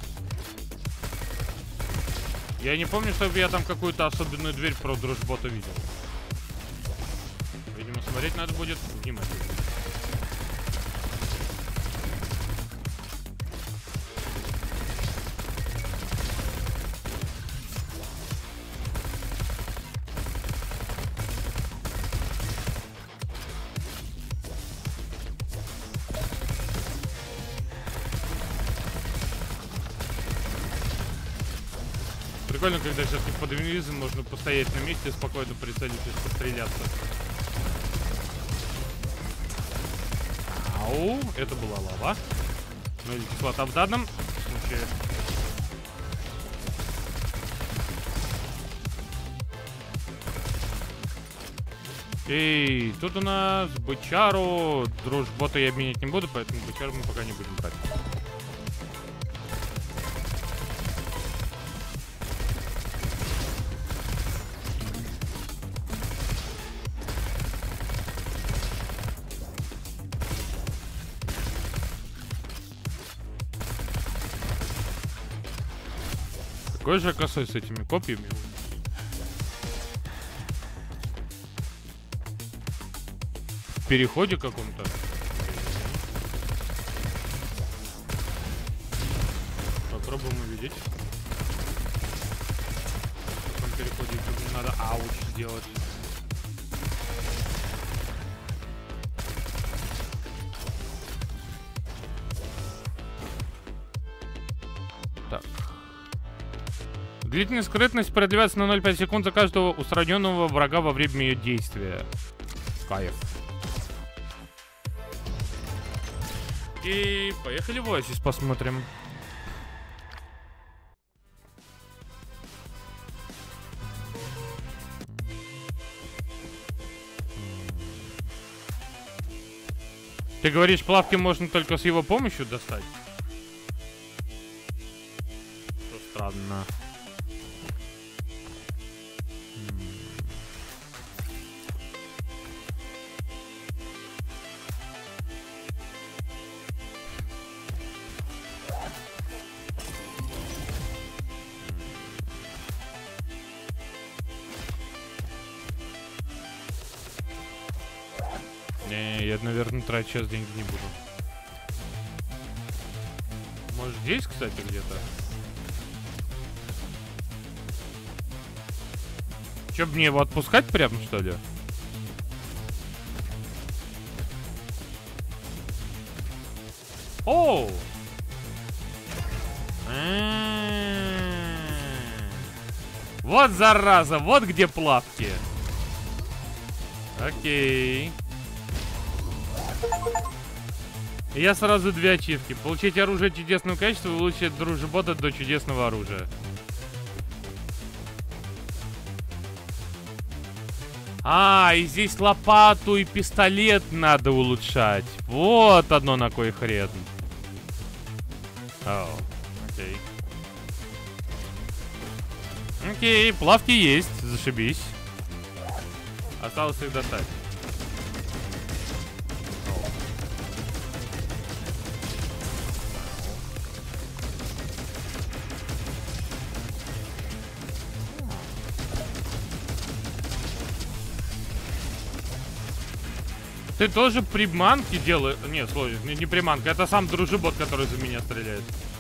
Я не помню, чтобы я там какую-то особенную дверь про дружбота видел. Видимо, смотреть надо будет внимательно. Прикольно, когда все-таки под инвизом можно постоять на месте, спокойно прицелившись, постреляться. Ау, это была лава. Ну или кислота в данном случае. Эй, тут у нас бычару. Дружбота я обменять не буду, поэтому бычару мы пока не будем брать. Какой же косой с этими копьями? В переходе каком-то. Попробуем увидеть. В каком переходе тут надо ауч сделать. Так. Длительная скрытность продлевается на 0,5 секунд за каждого устраненного врага во время ее действия. Кайф. И поехали в оазис посмотрим. Ты говоришь, плавки можно только с его помощью достать? Что странно. Не, я, наверное, тратить сейчас деньги не буду. Может, здесь, кстати, где-то? Че, мне его отпускать прямо, что ли? Оу! Вот зараза, вот где плавки. Окей. Я сразу 2 ачивки. Получить оружие чудесного качества и улучшить дружбота до чудесного оружия. А, и здесь лопату и пистолет надо улучшать. Вот одно на кой хрен. О, окей. Окей, плавки есть, зашибись. Осталось их достать. Ты тоже приманки делаешь? Нет, слушай, не приманка, это сам дружебот, который за меня стреляет.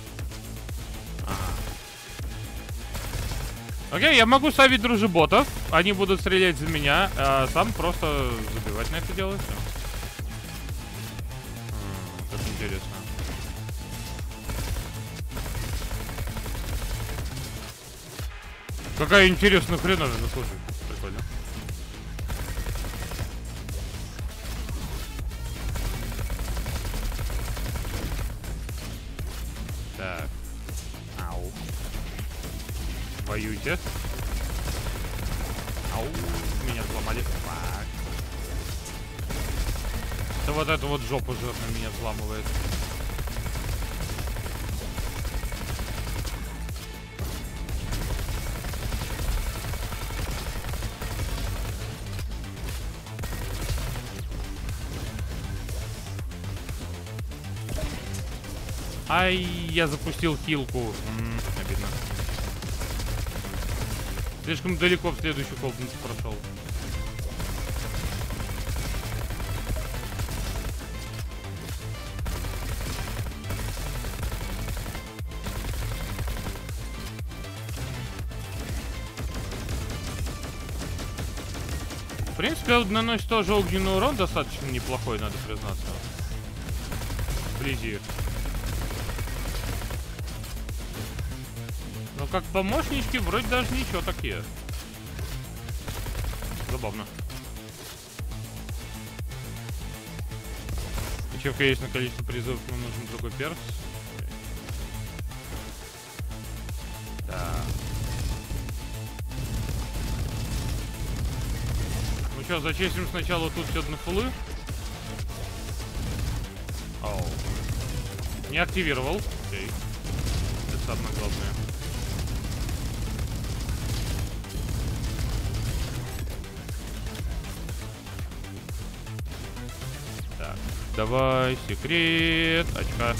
Окей, я могу ставить дружеботов, они будут стрелять за меня, а сам просто забивать на это дело. Все. Как интересно. Какая интересная хреновина, слушай. Прикольно. Так. Ау. Воюйте. Ау. Меня взломали. Так. Да вот эта вот жопа жирная меня взламывает. Ай, я запустил хилку. Обидно. Слишком далеко в следующую комнату прошел. В принципе, он наносит тоже огненный урон достаточно неплохой, надо признаться. Вблизи. Но как помощнички вроде даже ничего такие. Забавно. Ачивка есть на количество призывов, но нужен другой перс. Да. Ну что, зачистим сначала тут все на фулы. Оу. Не активировал. Окей. Это самое главное. Так, давай, секрет, очка.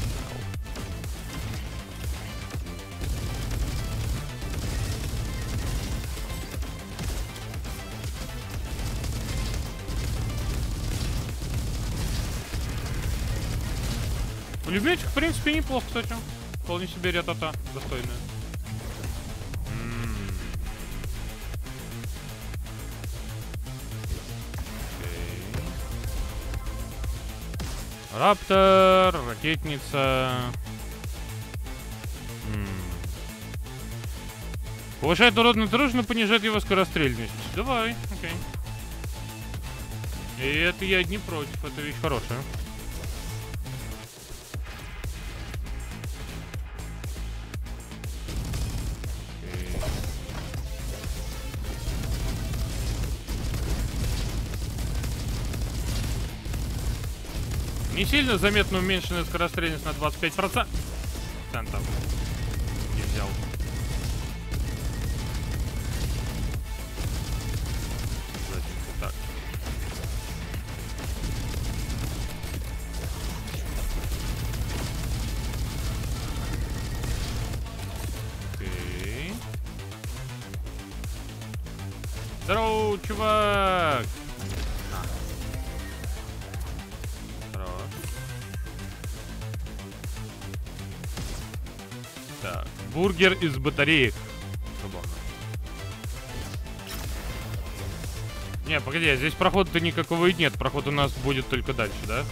Пулеметчик, в принципе, неплохо, кстати. Вполне себе ретата достойная. Раптор, ракетница. Повышает урон на оружие, но понижает его скорострельность. Давай, окей. И это я не против, это вещь хорошая. Не сильно заметно уменьшенная скорострельность на 25%. Не взял. Так. Окей. Здорово, чувак! Так, бургер из батареек. Забавно. Не, погоди, здесь прохода-то никакого и нет. Проход у нас будет только дальше, да?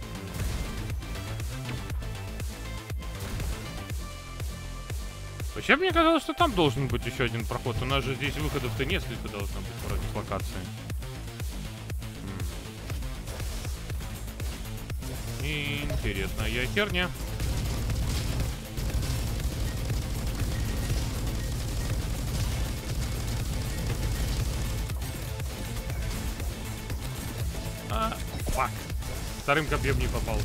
Вообще, мне казалось, что там должен быть еще один проход. У нас же здесь выходов-то несколько должно быть вроде с локации. Интересная херня. Фак. Вторым копьем не попал.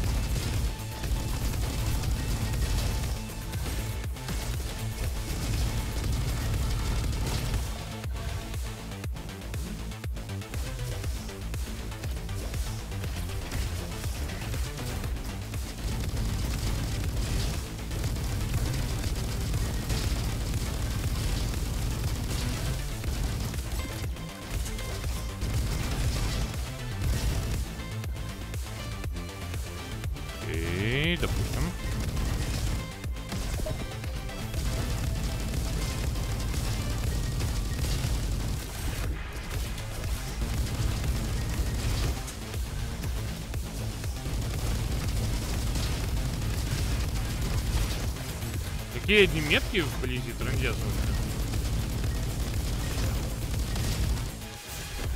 Допустим. Какие одни метки вблизи трындец вообще?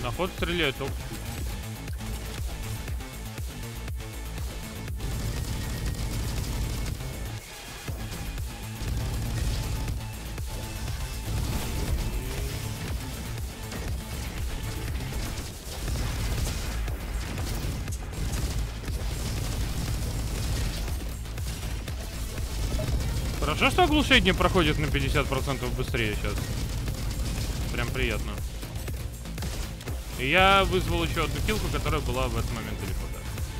На ход стреляет только. Хорошо, что оглушение проходит на 50% быстрее сейчас. Прям приятно. И я вызвал еще одну киллку, которая была в этот момент телепорта.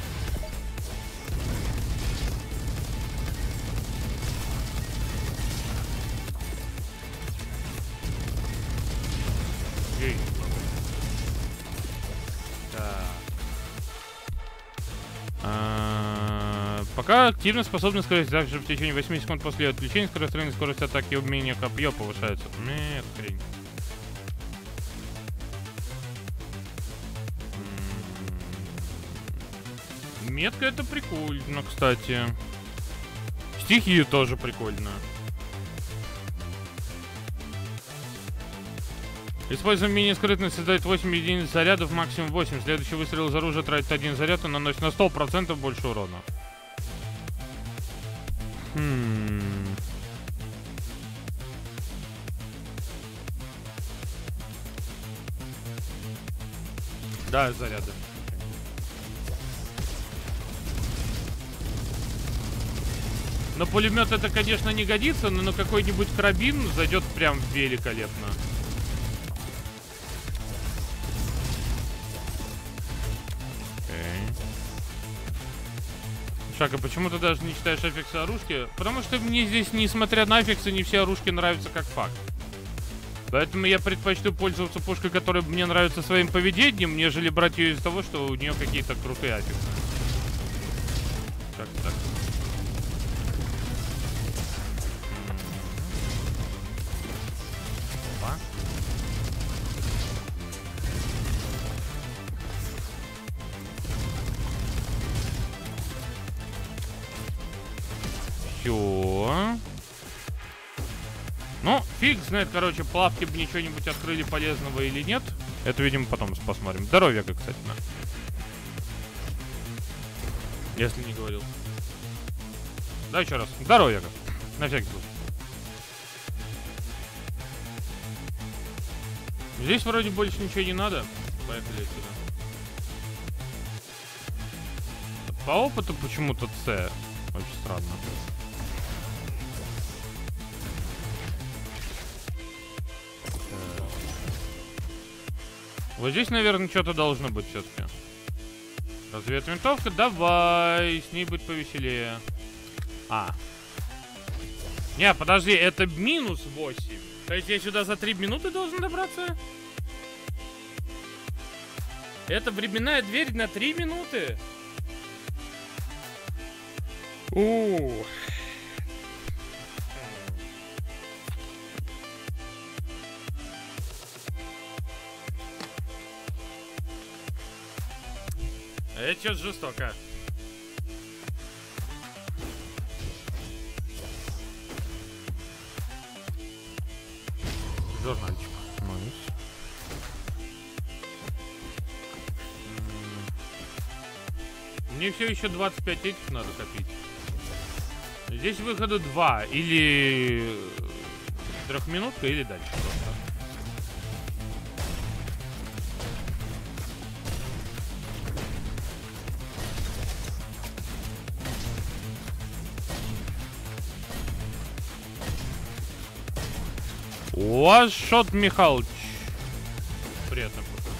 Эй. Так. Пока активно способна скорость, также в течение 8 секунд после отключения скорость атаки и умения копье повышается. Нет, хрень. Метка это прикольно, кстати. Стихия тоже прикольно. Используя умение скрытность, создает 8 единиц зарядов, максимум 8. Следующий выстрел из оружия тратит 1 заряд и наносит на 100% больше урона. Да, заряды. На пулемет это, конечно, не годится, но на какой-нибудь карабин зайдет прям великолепно. Шака, почему ты даже не читаешь аффиксы оружки? Потому что мне здесь, несмотря на аффиксы, не все оружки нравятся как факт. Поэтому я предпочту пользоваться пушкой, которая мне нравится своим поведением, нежели брать ее из-за того, что у нее какие-то крутые аффиксы. Как так? Опа. Все. Ну, фиг знает, короче, плавки бы ничего-нибудь открыли полезного или нет. Это, видимо, потом посмотрим. Здоровье, кстати, да. Если не говорил. Да, еще раз. Здоровье, на всякий случай. Здесь вроде больше ничего не надо. Поехали отсюда. По опыту почему-то С. Очень странно. Вот здесь, наверное, что-то должно быть все-таки. Разведвинтовка, давай. С ней будет повеселее. Не, подожди, это минус 8. То есть я сюда за 3 минуты должен добраться? Это временная дверь на 3 минуты? Это что-то жестоко. Журнальчик. Мне все еще 25 этих надо копить. Здесь выхода 2. Или 3-минутка, или дальше просто. One-shot Михалыч. Приятно.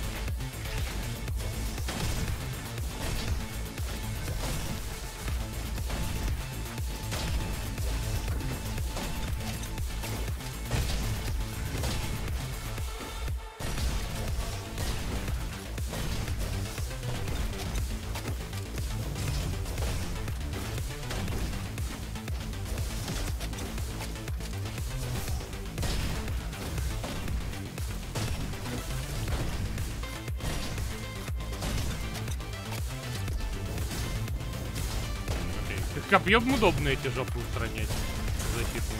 Копьем удобно эти жопы устранять. Защитные.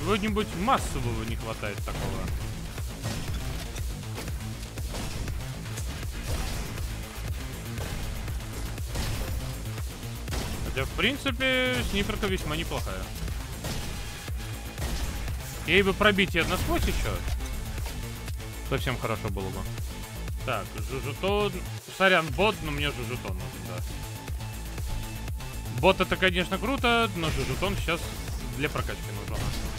Чего-нибудь массового не хватает такого. Хотя, в принципе, снайперка весьма неплохая. Ей бы пробить ее насквозь еще. Совсем хорошо было бы. Так, жужжетон. Сорян, бот, но мне жужжетон нужен, да. Бот это, конечно, круто, но жужжетон сейчас для прокачки нужен.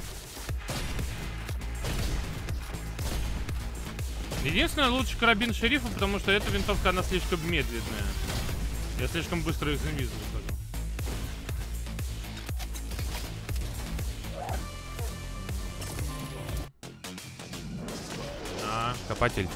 Единственное, лучше карабин шерифа, потому что эта винтовка, она слишком медленная. Я слишком быстро из инвиза выхожу. Копатель.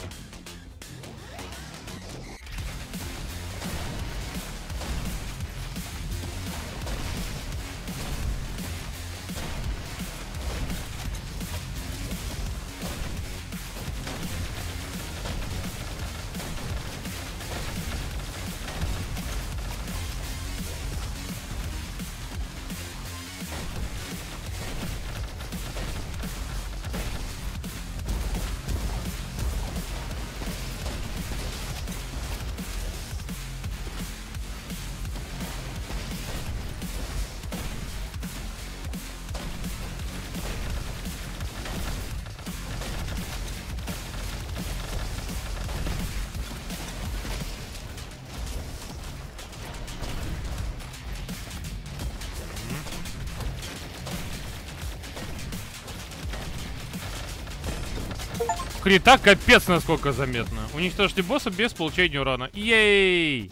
Крита капец насколько заметно. Уничтожьте босса без получения урона. Ей!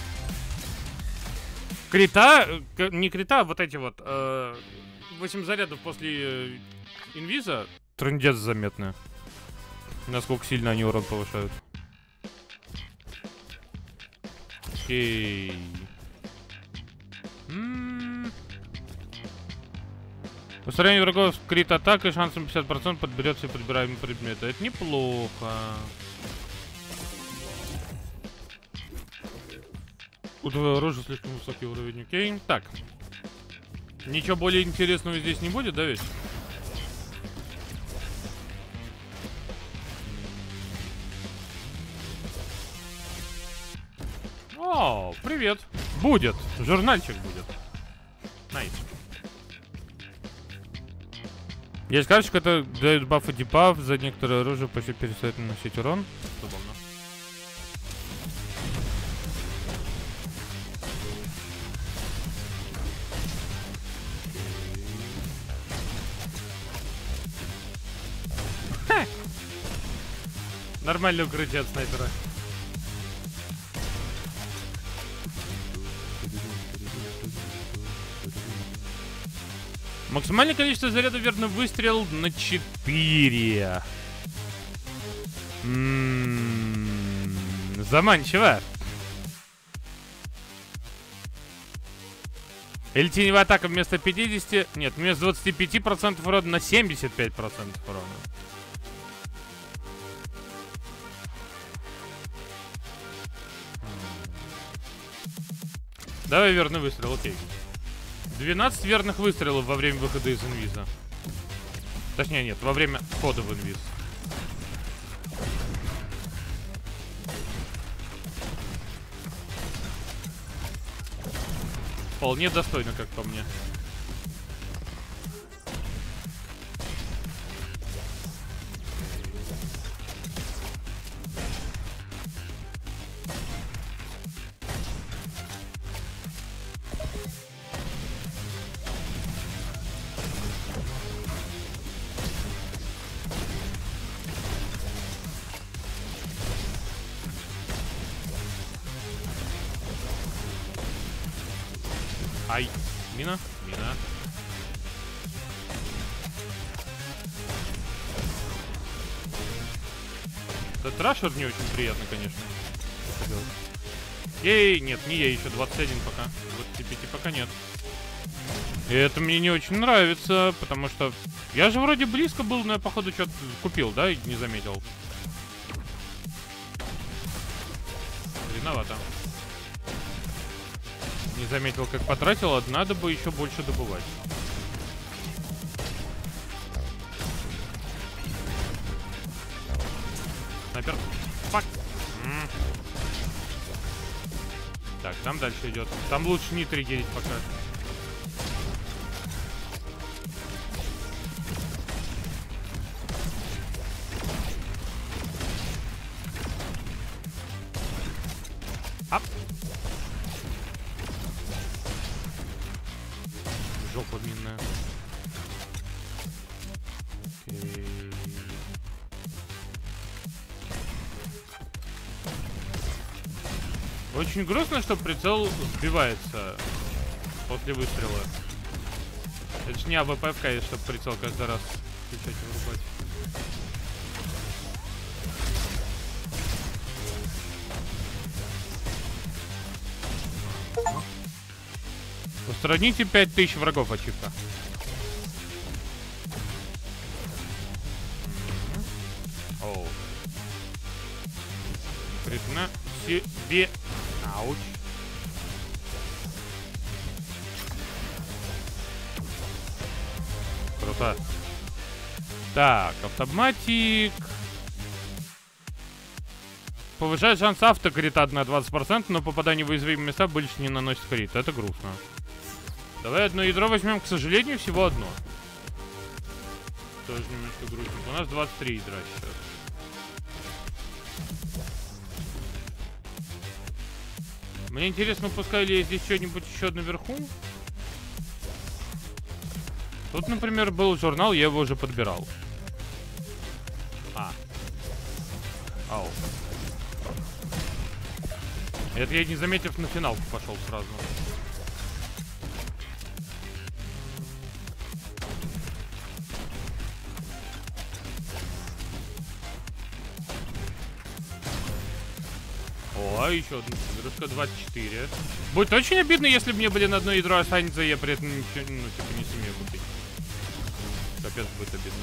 Крита, не крита, а вот эти вот 8 зарядов после инвиза. Трындец заметно. Насколько сильно они урон повышают. Окей. Устранение врагов с крит-атакой шансом 50% подберет все подбираемые предметы. Это неплохо. У твоего оружия слишком высокий уровень. Окей. Так. Ничего более интересного здесь не будет, да ведь? О, привет. Будет. Журнальчик будет. Найс. Есть карточка, это дает баф и дебаф. За некоторое оружие почти перестает наносить урон. Удобно. Ха! Нормальное укрытие от снайпера. Максимальное количество зарядов, верно, выстрел на 4. Заманчиво. Или теневая атака вместо 50... Нет, вместо 25% урона на 75% урона. Давай верный выстрел, окей. 12 верных выстрелов во время выхода из инвиза. Точнее, нет, во время входа в инвиз. Вполне достойно, как по мне. Ай, мина, мина. Этот рашер не очень приятно, конечно. Ей, нет, не ей, еще 21 пока. 25 пока нет. И это мне не очень нравится, потому что... Я же вроде близко был, но я, походу, что-то купил, да, и не заметил. Виновато. Не заметил, как потратил, а надо бы еще больше добывать. Так, там дальше идет. Там лучше не триггерить пока. Ап. Жопа минная. Окей. Очень грустно, что прицел сбивается после выстрела. Это ж не АВП, конечно, чтобы прицел каждый раз включать и вырубать. Устраните 5000 врагов, ачивка. Оу. Хрена себе. Ауч. Круто. Так, автоматик. Повышает шанс автокрита на 20%, но попадание в уязвимые места больше не наносит крит. Это грустно. Давай одно ядро возьмем, к сожалению, всего одно. Тоже немножко грустненько. У нас 23 ядра сейчас. Мне интересно, пускай ли я здесь что-нибудь еще наверху. Тут, например, был журнал, я его уже подбирал. Ау. Это я, не заметив, на финалку пошел сразу. О, еще одна игрушка, 24. Будет очень обидно, если мне, блин, одно ядро останется, и я при этом ничего, ну, типа, не сумею купить. Капец, будет обидно.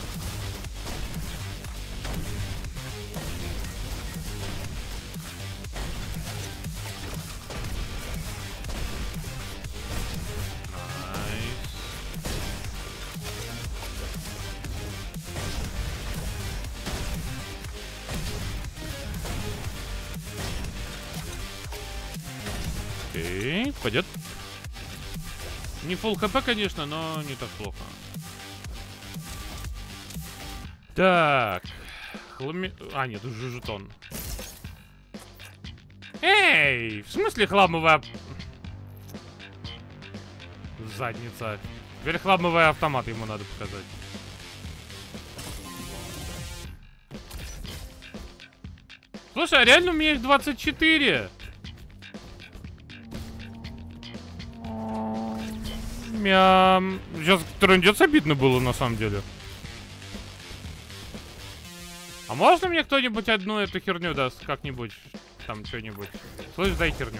Окей, пойдет. Не фулл хп, конечно, но не так плохо. Так. А, нет, уже жетон. Эй! В смысле хламовая... Задница. Теперь хламовый автомат ему надо показать. Слушай, а реально у меня их 24. Мям. Сейчас трындец обидно было, на самом деле. А можно мне кто-нибудь одну эту херню даст? Как-нибудь. Там что-нибудь. Слышь, дай херню.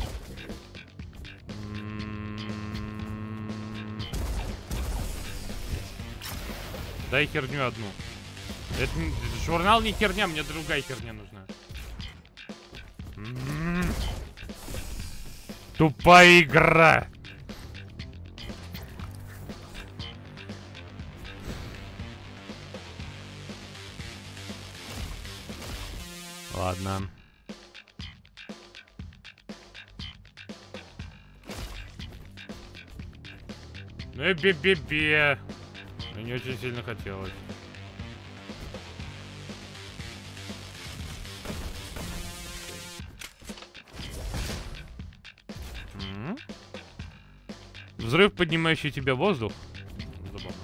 Дай херню одну. Это журнал не херня, мне другая херня нужна. Тупая игра. Ладно. Ну и бе-бе-бе. Мне очень сильно хотелось. Взрыв, поднимающий тебя в воздух. Забавно.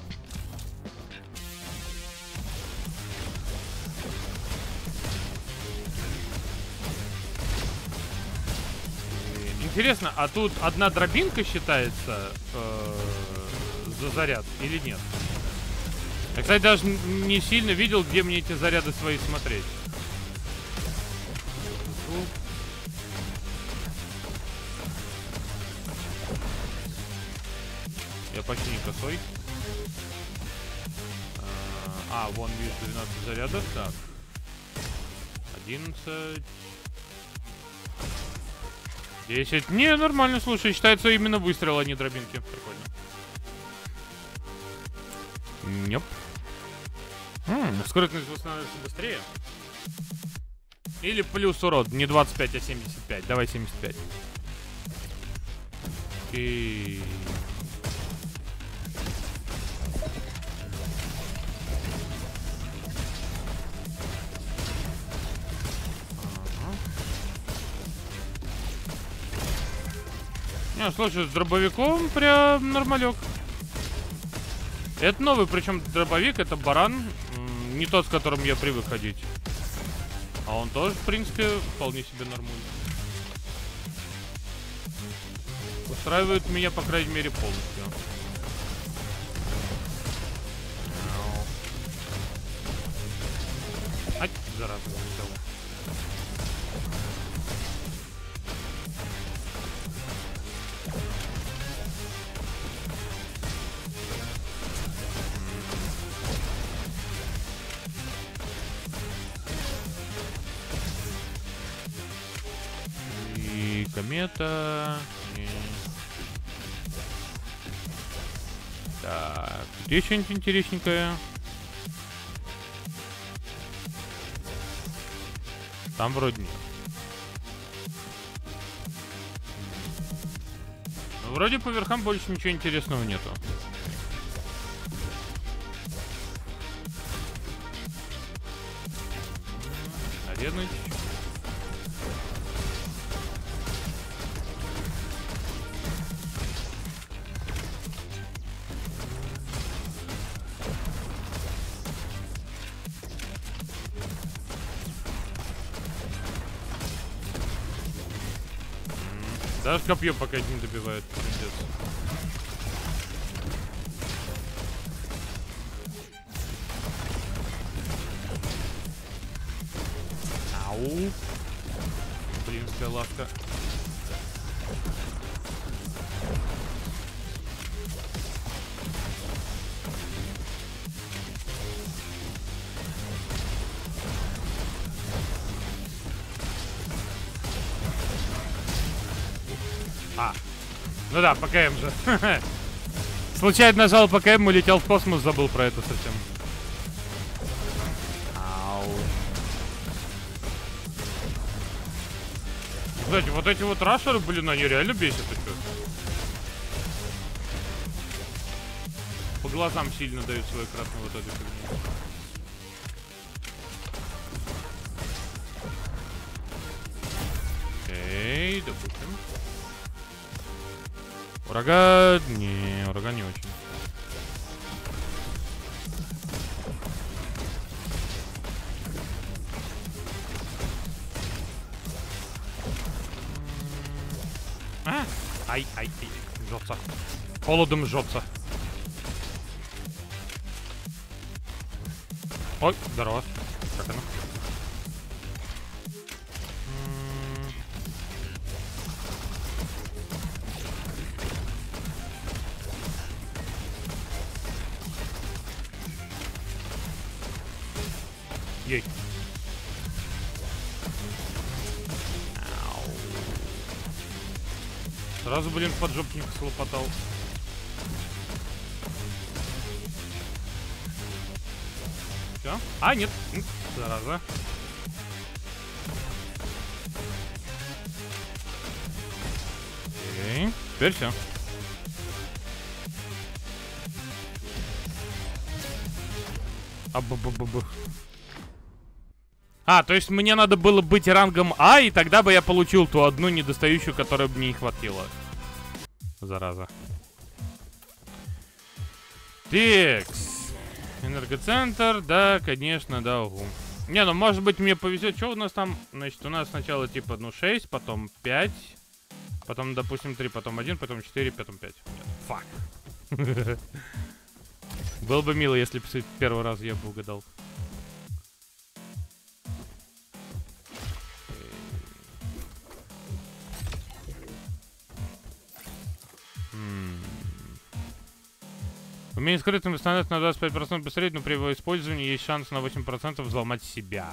Интересно, а тут одна дробинка считается за заряд или нет? Я, кстати, даже не сильно видел, где мне эти заряды свои смотреть. Я почти не косой. Вон вижу 12 зарядов. Так. 11. 10. Не, нормально, слушай, считается именно выстрел, а не дробинки. Прикольно. Неп. Скрытность восстанавливается быстрее. Или плюс урон. Не 25, а 75. Давай 75. Окей. Не, слушай, с дробовиком прям нормалек. Это новый, причем дробовик, это баран. Не тот, с которым я привык ходить. А он тоже, в принципе, вполне себе нормальный. Устраивает меня, по крайней мере, полностью. Ать, зараза, улетела. И комета. Так, где что-нибудь интересненькое? Там вроде нет. Но вроде по верхам больше ничего интересного нету. Аренуть. Даже копье пока не добивает. Пиздец. Ау. Блинская лавка. А, ну да, ПКМ же. Случайно нажал ПКМ, улетел в космос, забыл про это совсем. Ау. Кстати, вот эти вот рашеры, блин, они реально бесят еще. По глазам сильно дают свой красный вот эту фигню. Окей, допустим. Ураган... Не, ураган не очень. А? Ай, жжется. Холодом жжется. Ой, здорово. Как оно? Ей. Ау. Сразу, блин, поджопник слопотал. Все? А, нет. Зараза. Окей. Теперь все. Абу-бу-бу-бу. А, то есть мне надо было быть рангом А, и тогда бы я получил ту одну недостающую, которой бы мне не хватило. Зараза. Текс. Энергоцентр, да, конечно, да, угу. Не, ну может быть мне повезет. Что у нас там? Значит, у нас сначала типа, ну, 6, потом 5, потом, допустим, 3, потом 1, потом 4, потом 5. Фак. Было бы мило, если бы первый раз я бы угадал. Умение скрытым становится на 25% быстрее, но при его использовании есть шанс на 8% взломать себя.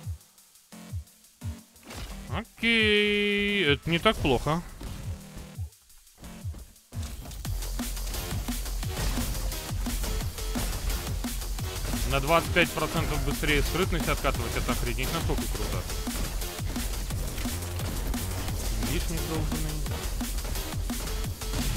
Окей, это не так плохо. На 25% быстрее скрытность откатывать, это охренеть, насколько круто. Лишний долбанный.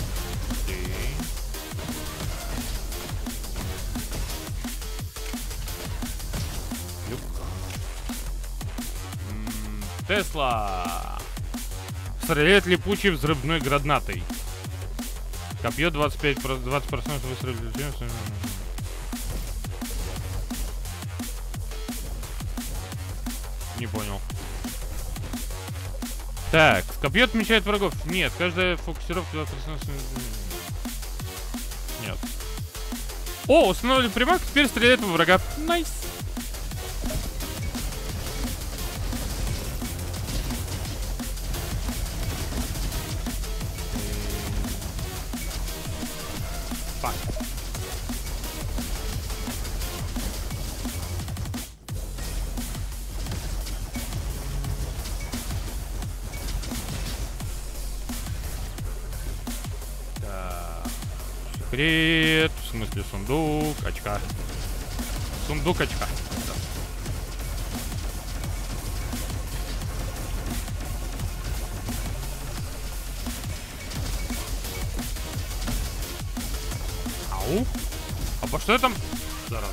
Тесла. Стреляет липучей взрывной гранатой. Копье 20% выстрелит. Не понял. Так, копье отмечает врагов. Нет, каждая фокусировка 20%. Нет. О, установили примак, теперь стреляет во врага. Найс. Фак. Секрет, в смысле сундук, очка. Сундук очка. Да. Ау. А по что я там? Зараза.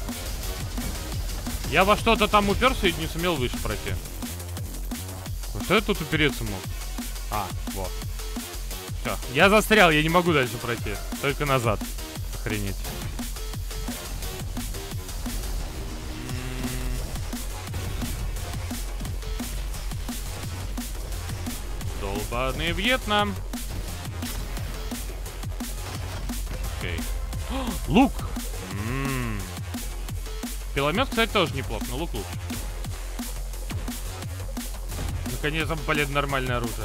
Я во что-то там уперся и не сумел выше пройти. Во что я тут упереться мог? А, вот. Все, я застрял, я не могу дальше пройти. Только назад. Охренеть. Долбаный Вьетнам. Окей. О, лук! Пиломет, кстати, тоже неплохо, но лук лучше. Наконец-то, блин, нормальное оружие.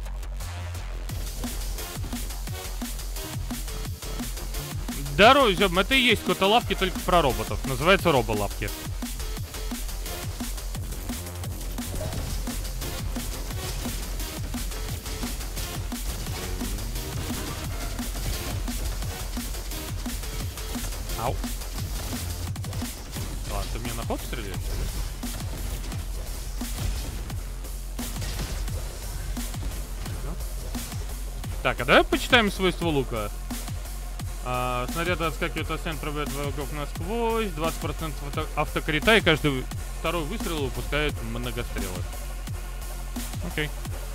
Здорово, Зём, это и есть котолапки, только про роботов. Называется роболапки. Ау. Ладно, ты мне на ход стреляешь? Так, а давай почитаем свойства лука. Снаряды отскакивают от стен, пробивают врагов насквозь, 20% автокрита, и каждый второй выстрел выпускает многострелы. Окей.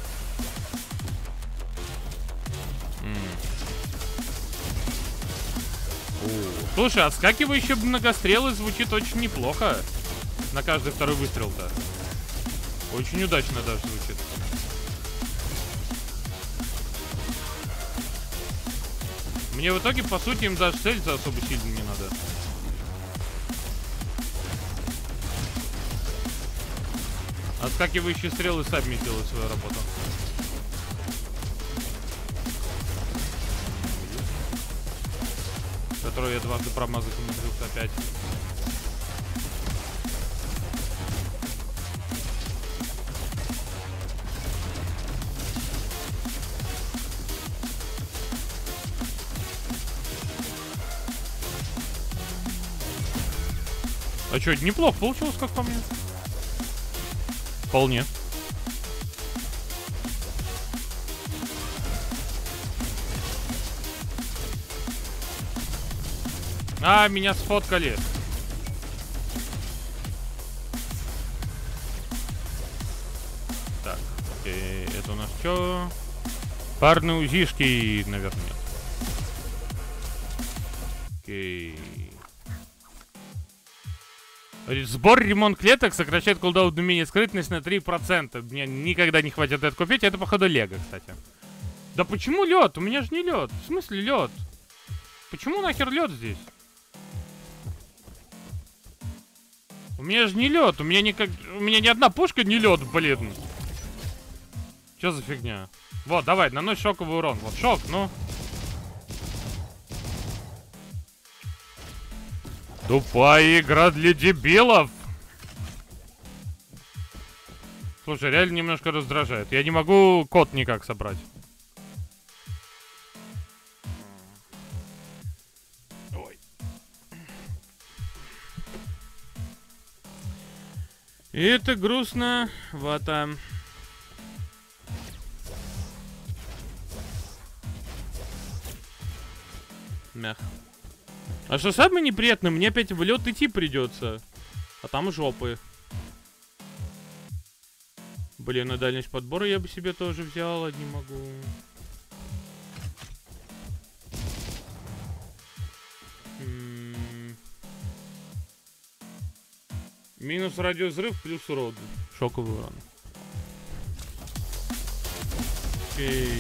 Слушай, отскакивающие многострелы звучит очень неплохо. На каждый второй выстрел-то. Очень удачно даже звучит. Мне в итоге, по сути, им даже целиться особо сильно не надо. Отскакивающие стрелы сами делают свою работу. Которую я дважды промазать умудрился опять. А что, неплохо получилось, как по мне? Вполне. А, меня сфоткали. Так, окей, это у нас что? Парные узишки, наверное. Окей. Сбор ремонт клеток сокращает кулдаун умения скрытность на 3%. Мне никогда не хватит это купить. Это, походу, лего, кстати. Да почему лед? У меня же не лед. В смысле лед? Почему нахер лед здесь? У меня же не лед. У меня ни одна пушка не лед, блин. Что за фигня? Вот, давай, нанось шоковый урон. Вот шок, ну. Тупая игра для дебилов. Слушай, реально немножко раздражает. Я не могу код никак собрать. Ой. И это грустно. Вата. Мях. А что самое неприятное, мне опять в лед идти придется. А там жопы. Блин, на дальность подбора я бы себе тоже взял, а не могу. Минус радиовзрыв, плюс урон. Шоковый урон. Окей.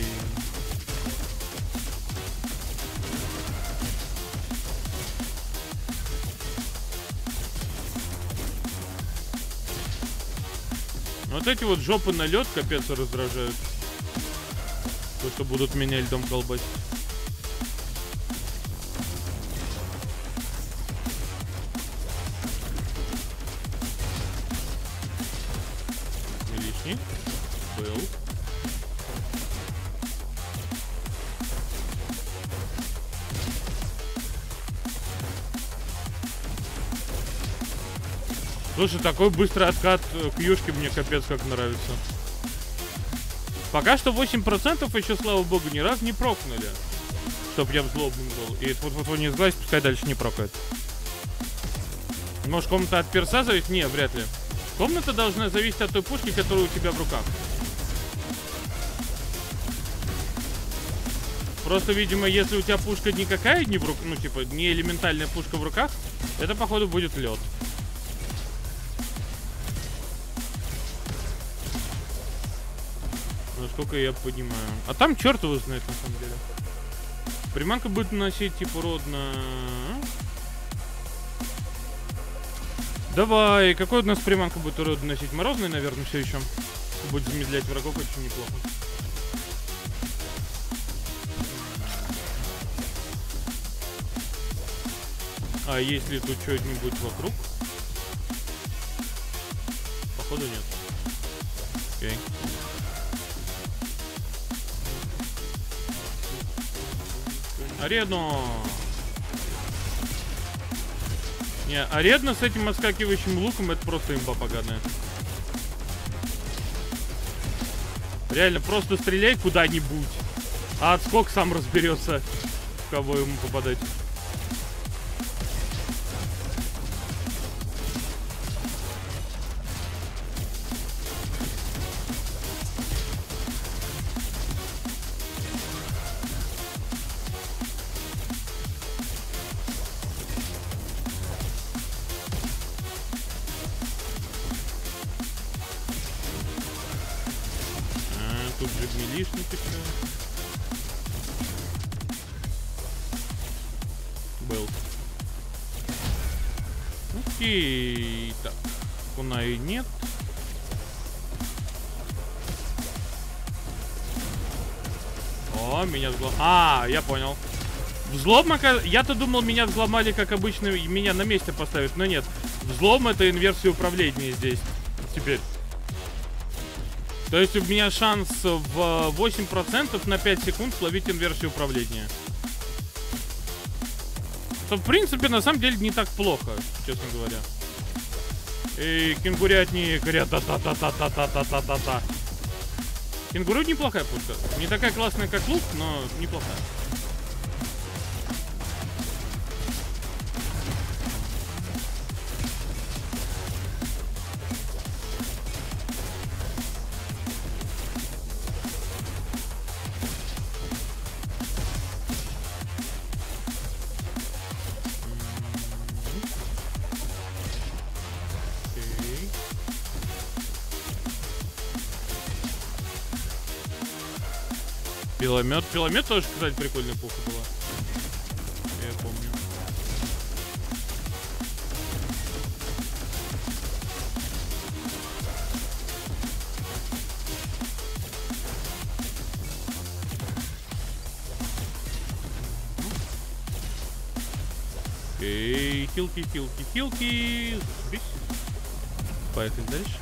Вот эти вот жопы на лед капец раздражают. То, что будут меня льдом колбасить. Лишний. Был. Слушай, такой быстрый откат к юшке мне капец как нравится. Пока что 8% еще, слава богу, ни разу не прокнули. Чтоб я злобным был. И вот не сглазь, пускай дальше не прокает. Может, комната от перса зависит? Не, вряд ли. Комната должна зависеть от той пушки, которая у тебя в руках. Просто, видимо, если у тебя пушка никакая, не в руках, ну, типа, не элементальная пушка в руках, это, походу, будет лед. Насколько я понимаю. А там черт его знает, на самом деле. Приманка будет наносить, типа, урон на... Давай, какой у нас приманка будет урон наносить? Морозный, наверное, все еще. Будет замедлять врагов очень неплохо. А есть ли тут что-нибудь вокруг? Походу нет. Окей. Арену! Не, арена с этим отскакивающим луком — это просто имба поганая. Реально, просто стреляй куда-нибудь, а отскок сам разберется, в кого ему попадать. Тут же милишники все. Был. Окей. Так. Кунаи нет. О, меня взломали. А, я понял. Взлом, я-то думал, меня взломали, как обычно, меня на месте поставят, но нет. Взлом — это инверсия управления здесь. Теперь. То есть у меня шанс в 8% на 5 секунд словить инверсию управления. Что, в принципе, на самом деле не так плохо, честно говоря. Эй, кенгурятник, та-та-та-та-та-та-та-та-та. Кенгуру неплохая пушка. Не такая классная, как лук, но неплохая. Пиломет. Пиломет тоже, кстати, прикольная пуха была. Я помню. Окей, хилки. Поехали дальше.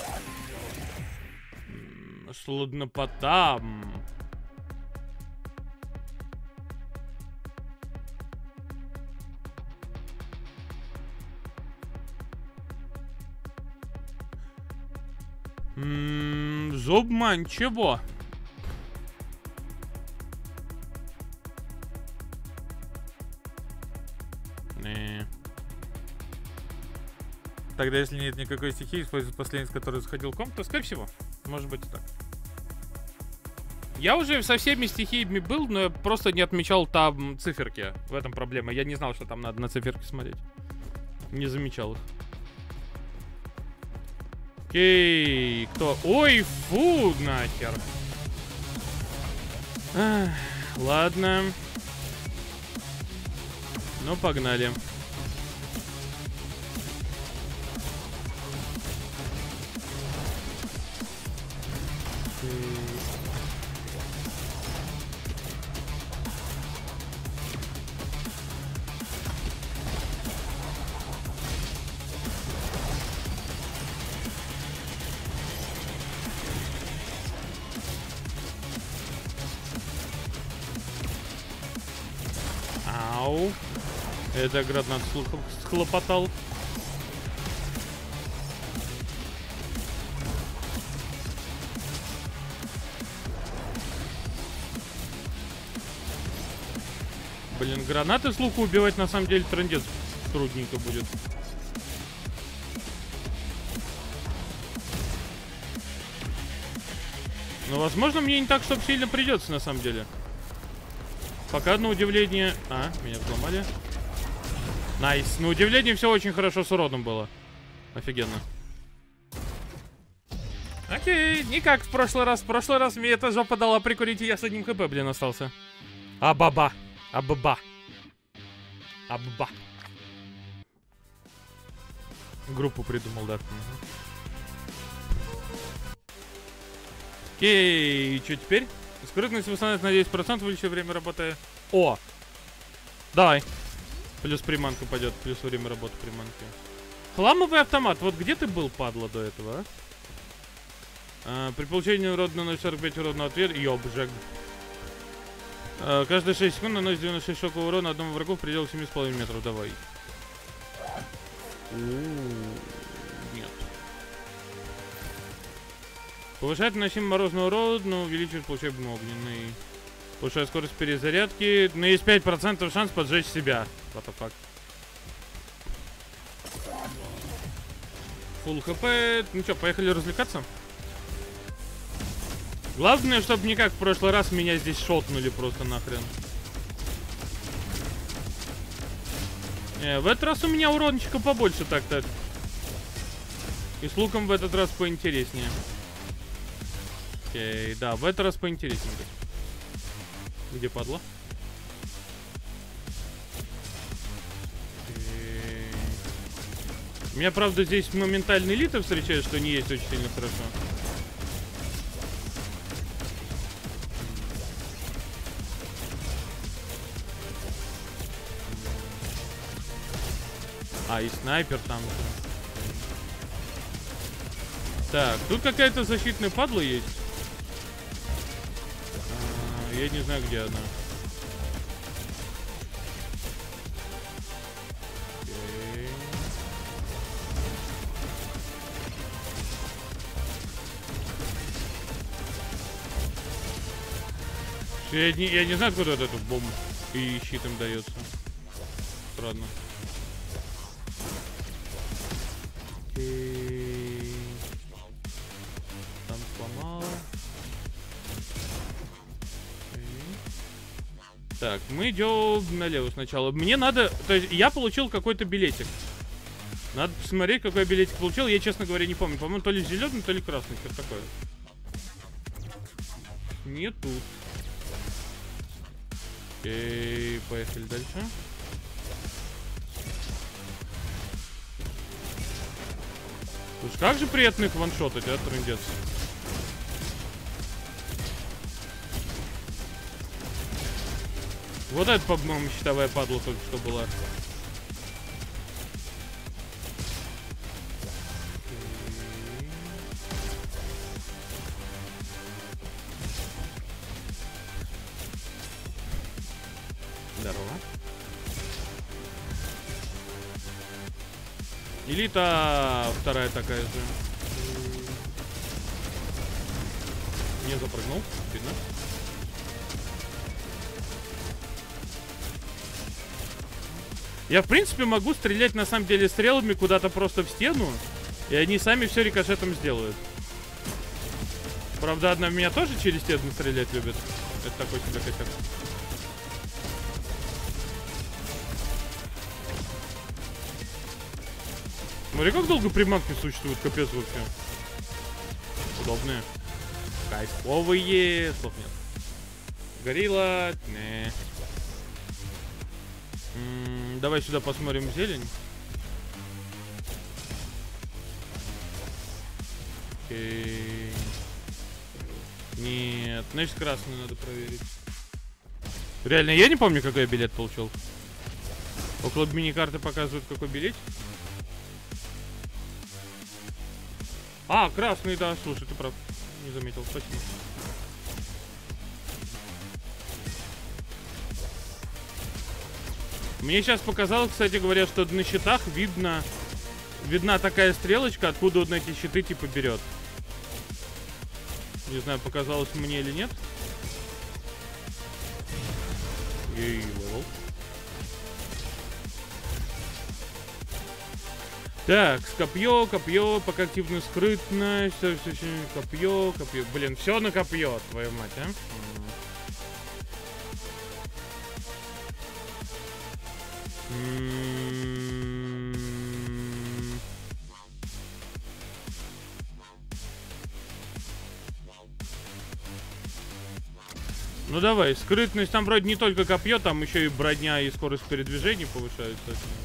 Слоднопотам. Зубман, чего? Тогда, если нет никакой стихии, использует последний, который заходил в комп, то, скорее всего. Может быть так. Я уже со всеми стихиями был, но я просто не отмечал там циферки. В этом проблема. Я не знал, что там надо на циферки смотреть. Не замечал их. Окей, кто? Ой, фу, нахер. Ах, ладно. Ну, погнали. Ау. Это гранат схлопотал. Блин, гранаты с лука убивать на самом деле трындец трудненько будет. Но, возможно, мне не так, чтобы сильно придется, на самом деле. Пока, на удивление... А, меня взломали. Найс. На удивление, все очень хорошо с уродом было. Офигенно. Окей, не как в прошлый раз. В прошлый раз мне эта жопа дала прикурить, и я с одним хп, блин, остался. Абаба. Абаба. Абба. Группу придумал, да. Окей, что теперь? Скрытность восстанавливает на 10%, увеличивая время работы. О! Давай. Плюс приманка пойдет, плюс время работы приманки. Хламовый автомат. Вот где ты был, падла, до этого, а? При получении урода наносит 45 урона ответ. Ёбжек. Каждые 6 секунд наносит 96 шокового урона одному врагу в пределах 7,5 метров. Давай. Нет. Повышает наносимый морозный урон, но увеличивает получаемый огненный. Повышает скорость перезарядки. Но есть 5% шанс поджечь себя. What the fuck. Фулл хп. Ну что, поехали развлекаться? Главное, чтобы не как в прошлый раз меня здесь шотнули просто нахрен. В этот раз у меня урончика побольше так-то. И с луком в этот раз поинтереснее. Окей, да, в этот раз поинтереснее. Где падла? Меня, правда, здесь моментальный элита встречает, что не есть очень сильно хорошо. А, и снайпер там же. Так, тут какая-то защитная падла есть. Я не знаю, где она. Окей. Я не знаю, откуда этот бомб и щит им дается. Странно. Там сломал. Так, мы идем налево сначала. Мне надо... То есть я получил какой-то билетик. Надо посмотреть, какой билетик получил. Я, честно говоря, не помню. По-моему, то ли зеленый, то ли красный. Что такое? Не тут. Окей, поехали дальше. Слушай, как же приятно их ваншотать, а, трындец. Вот это, по-моему, щитовая падла только что была. Здорово. Элита вторая такая же. Не запрыгнул, видно. Я, в принципе, могу стрелять, на самом деле, стрелами куда-то просто в стену, и они сами все рикошетом сделают. Правда, одна в меня тоже через стену стрелять любит. Это такой себе косяк. Смотри, как долго приманки существуют, капец вообще. Удобные. Кайфовые. Слов нет. Горилла. Не. Давай сюда посмотрим зелень. Окей. Нет, значит красную надо проверить. Реально, я не помню, какой я билет получил. Около мини-карты показывают, какой билет. А, красный, да, слушай, ты прав. Не заметил, спасибо. Мне сейчас показалось, кстати говоря, что на щитах видна такая стрелочка, откуда он эти щиты типа берет. Не знаю, показалось мне или нет. Ей, левел. Так, копье, пока активно скрытность, копье. Блин, все на копье, твою мать, а? Ну давай, скрытность, там вроде не только копье, там еще и броня и скорость передвижения повышается.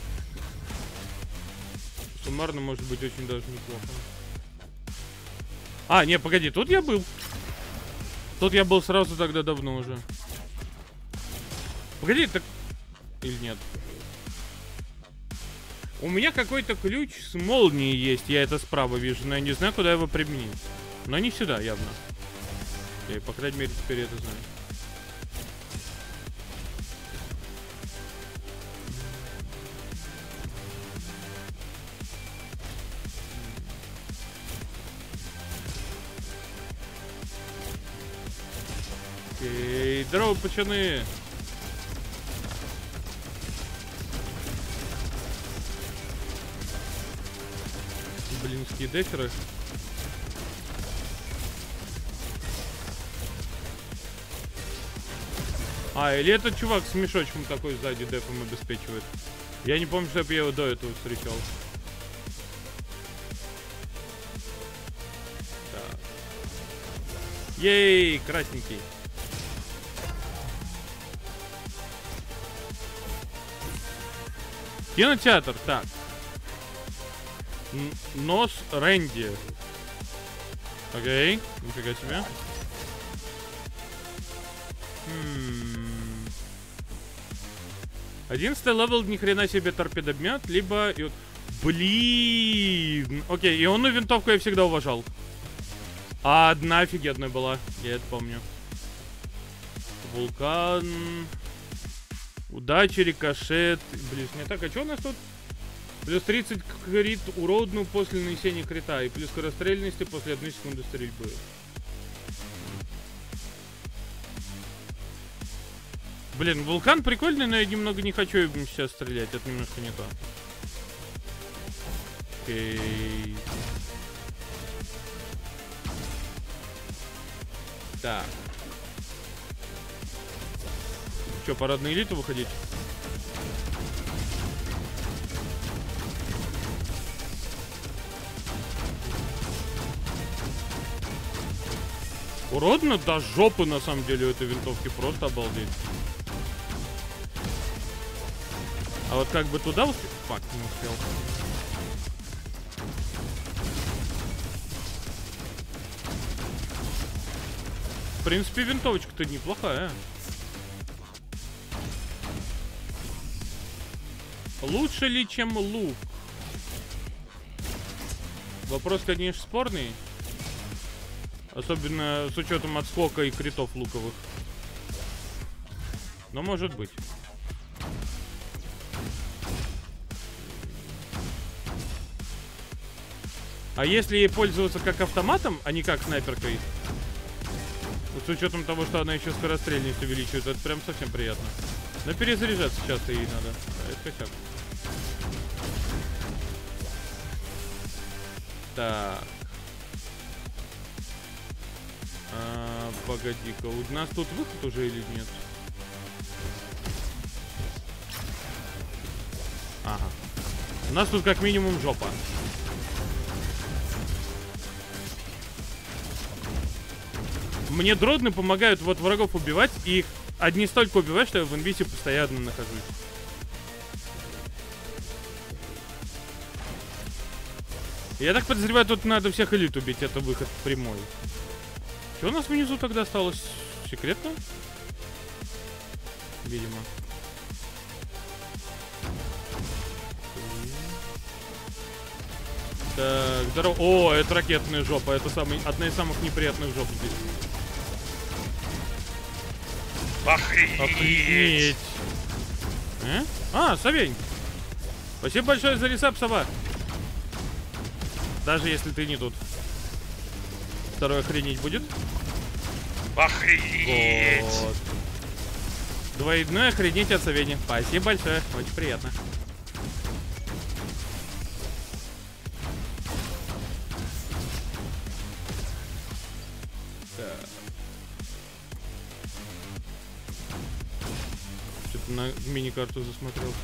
Суммарно может быть очень даже неплохо. А, не, погоди, тут я был. Тут я был сразу тогда давно уже. Погоди, так... Или нет? У меня какой-то ключ с молнией есть, я это справа вижу, но я не знаю, куда его применить. Но не сюда, явно. Я, по крайней мере, теперь это знаю. Окей, здорово, пацаны! Блинские деферы. А, или этот чувак с мешочком такой сзади дефом обеспечивает. Я не помню, чтобы я его до этого встречал. Так. Ей, красненький. Кинотеатр, так. Нос Рэнди. Окей, нифига себе. 11 левел, ни хрена себе торпедомет, либо... Блин! Окей, и он винтовку я всегда уважал. А одна офигенная была, я это помню. Вулкан... Удача, рикошет... Блин, не так, а что у нас тут? Плюс 30 крит уродну после нанесения крита. И плюс скорострельности после 1 секунды стрельбы. Блин, вулкан прикольный, но я немного не хочу им сейчас стрелять. Это немножко не то. Окей. Так. Че, пора на элиту выходить? Уродно до жопы, на самом деле, у этой винтовки. Просто обалдеть. А вот как бы туда успел... Фак, не успел. В принципе, винтовочка-то неплохая. Лучше ли, чем лук? Вопрос, конечно, спорный. Особенно с учетом отскока и критов луковых. Но может быть. А если ей пользоваться как автоматом, а не как снайперкой, с учетом того, что она еще скорострельность увеличивает, это прям совсем приятно. Но перезаряжаться часто ей надо. Это косяк. Так. Погоди-ка, у нас тут выход уже или нет? Ага. У нас тут как минимум жопа. Мне дродны помогают вот врагов убивать, и их одни столько убивать, что я в инвисе постоянно нахожусь. Я так подозреваю, тут надо всех элит убить, это выход прямой. Что у нас внизу тогда осталось? Секретно? Видимо. Так, здорово. О, это ракетная жопа. Это одна из самых неприятных жоп здесь. Охренеть! А, Савень! Спасибо большое за ресап, сова. Даже если ты не тут. Второй охренеть будет. Охренеть! Вот. Двойной охренеть от Савени. Спасибо большое. Очень приятно. Что-то на мини-карту засмотрелся.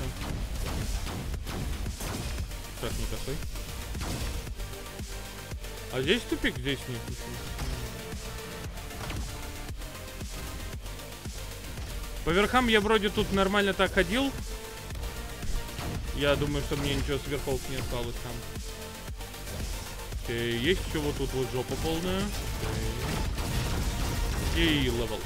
Шаг не косой. А здесь тупик, здесь нет ничего. По верхам я вроде тут нормально так ходил. Я думаю, что мне ничего сверхов не осталось там. Окей, есть еще вот тут вот жопа полная. Окей. И левел.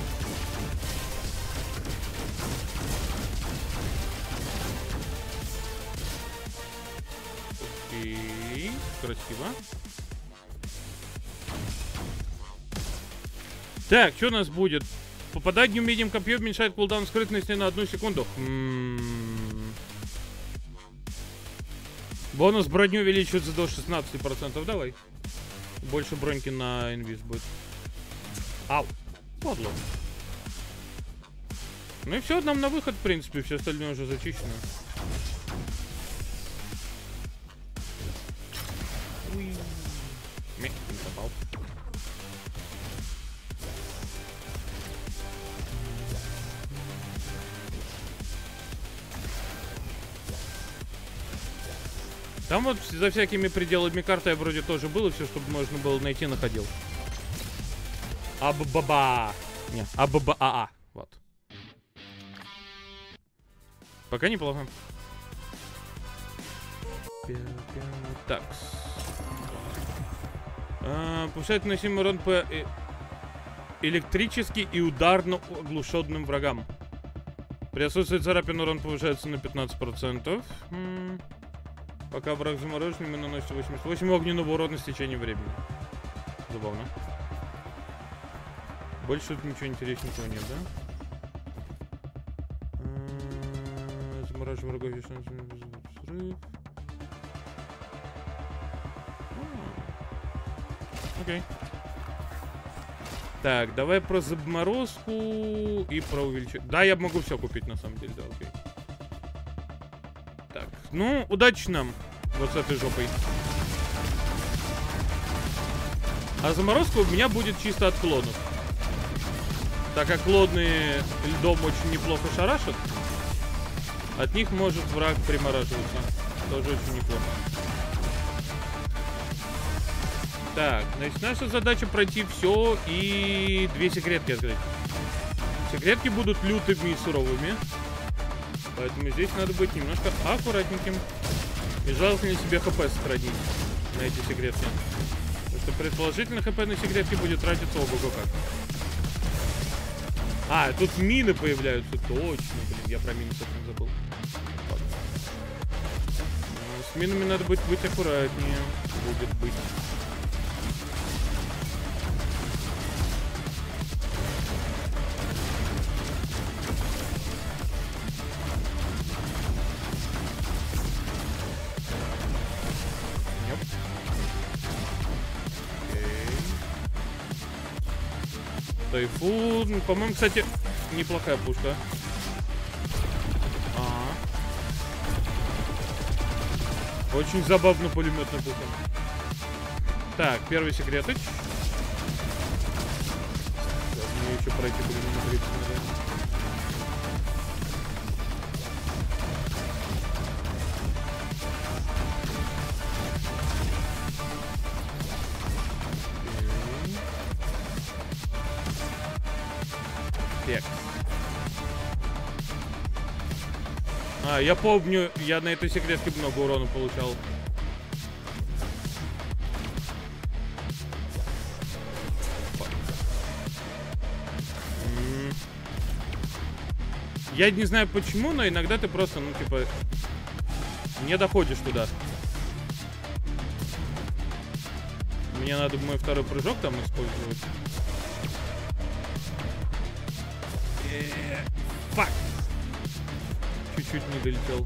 Окей, красиво. Так, что у нас будет? Попадание умением копье уменьшает кулдаун скрытности на 1 секунду. Бонус броню увеличивается до 16%. Давай. Больше броньки на инвиз будет. Ау. Подло. Ну и все, нам на выход, в принципе. Все остальное уже зачищено. Уи. Не попал. Там вот за всякими пределами карты я вроде тоже было, все, чтобы можно было найти, находил. Аб-ба-ба. Не, аб-ба-а-а. Вот. Пока неплохо. Так. Повышает наносимый урон по электрически и ударно оглушенным врагам. При отсутствии царапин урон повышается на 15%. Пока враг заморожен, ему наносится 88 огненного урона с течением времени. Забавно. Больше тут ничего интересненького нет, да? Замораживаем врагов, взрыв. Окей. Так, давай про заморозку и про увеличение. Да, я могу все купить на самом деле, да, окей. Так, ну, удачи нам вот с этой жопой. А заморозка у меня будет чисто от клонов. Так как клоны льдом очень неплохо шарашат, от них может враг примораживаться. Тоже очень неплохо. Так, значит, наша задача пройти все и 2 секретки открыть. Секретки будут лютыми и суровыми. Поэтому здесь надо быть немножко аккуратненьким. И желательно себе хп сохранить на эти секретки. Потому что предположительно хп на секретки будет тратиться ого-го как. А, тут мины появляются. Точно, блин, я про мины совсем забыл. С минами надо быть аккуратнее. Будет быть. Тайфун. По-моему, кстати, неплохая пушка. Очень забавно пулеметная пушка. Так, первый секретыч. вообще пройти были на 30 минут. Так. А, я помню, я на этой секретке много урона получал. Я не знаю почему, но иногда ты просто, ну, типа, не доходишь туда. Мне надо мой второй прыжок там использовать. Фак! Чуть-чуть не долетел.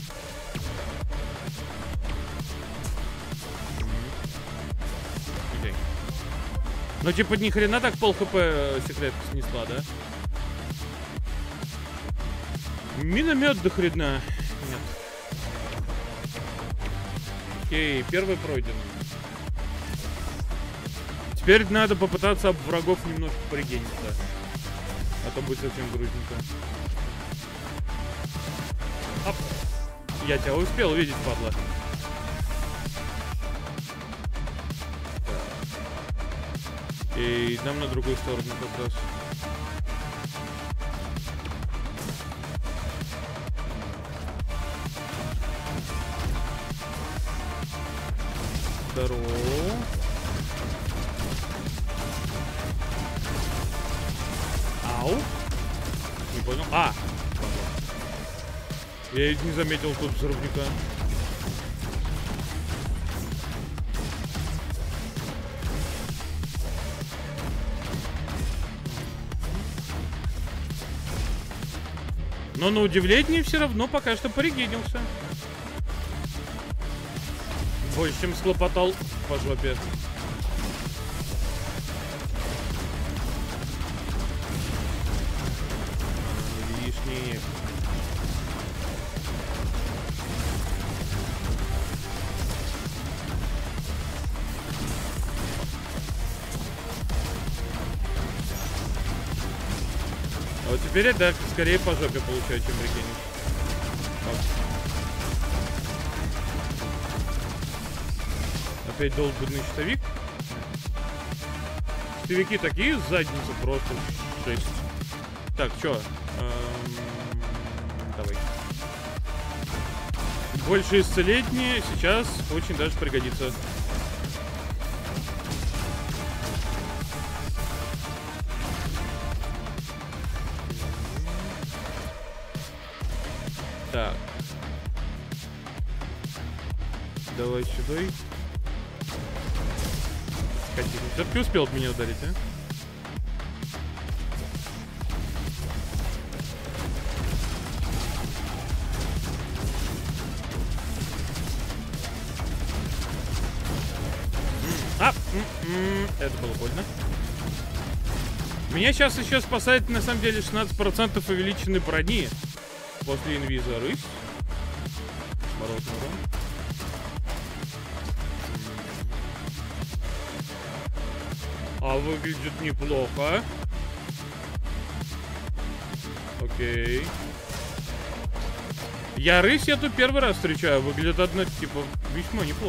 Окей. Ну, типа, ни хрена так пол хп секретка снесла, да? Миномет до хрена. Нет. Окей, первый пройден. Теперь надо попытаться об врагов немножко пригениться. А то будет совсем грустненько. Оп. Я тебя успел увидеть, падла. И нам на другую сторону как раз. Здорово. Ау. Не понял. А! Я не заметил тут взрывника. Но на удивление все равно пока что порегенился. Больше, чем схлопотал по жопе. Лишний. А вот теперь я, да, скорее по жопе получаю, чем регенить. Опять долбанный щитовик. Щитовики такие задницы просто жесть. Так, чё? Давай. Больше исцеления сейчас очень даже пригодится. Так. Давай сюда. Все-таки успел от меня ударить, а? Это было больно. Меня сейчас еще спасает, на самом деле, 16% увеличенной брони после инвиза. Рысь. Морозный урон. А выглядит неплохо. Окей. Я рысь эту первый раз встречаю. Выглядит одно, типа, весьма неплохо.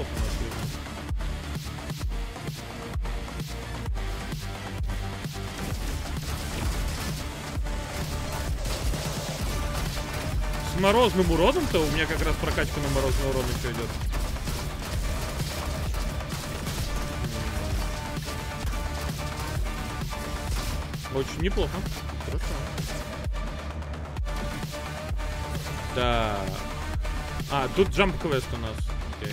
С морозным уроном-то у меня как раз прокачка на морозный урон еще идет. Очень неплохо. Хорошо. Да. А, тут джамп-квест у нас. Окей.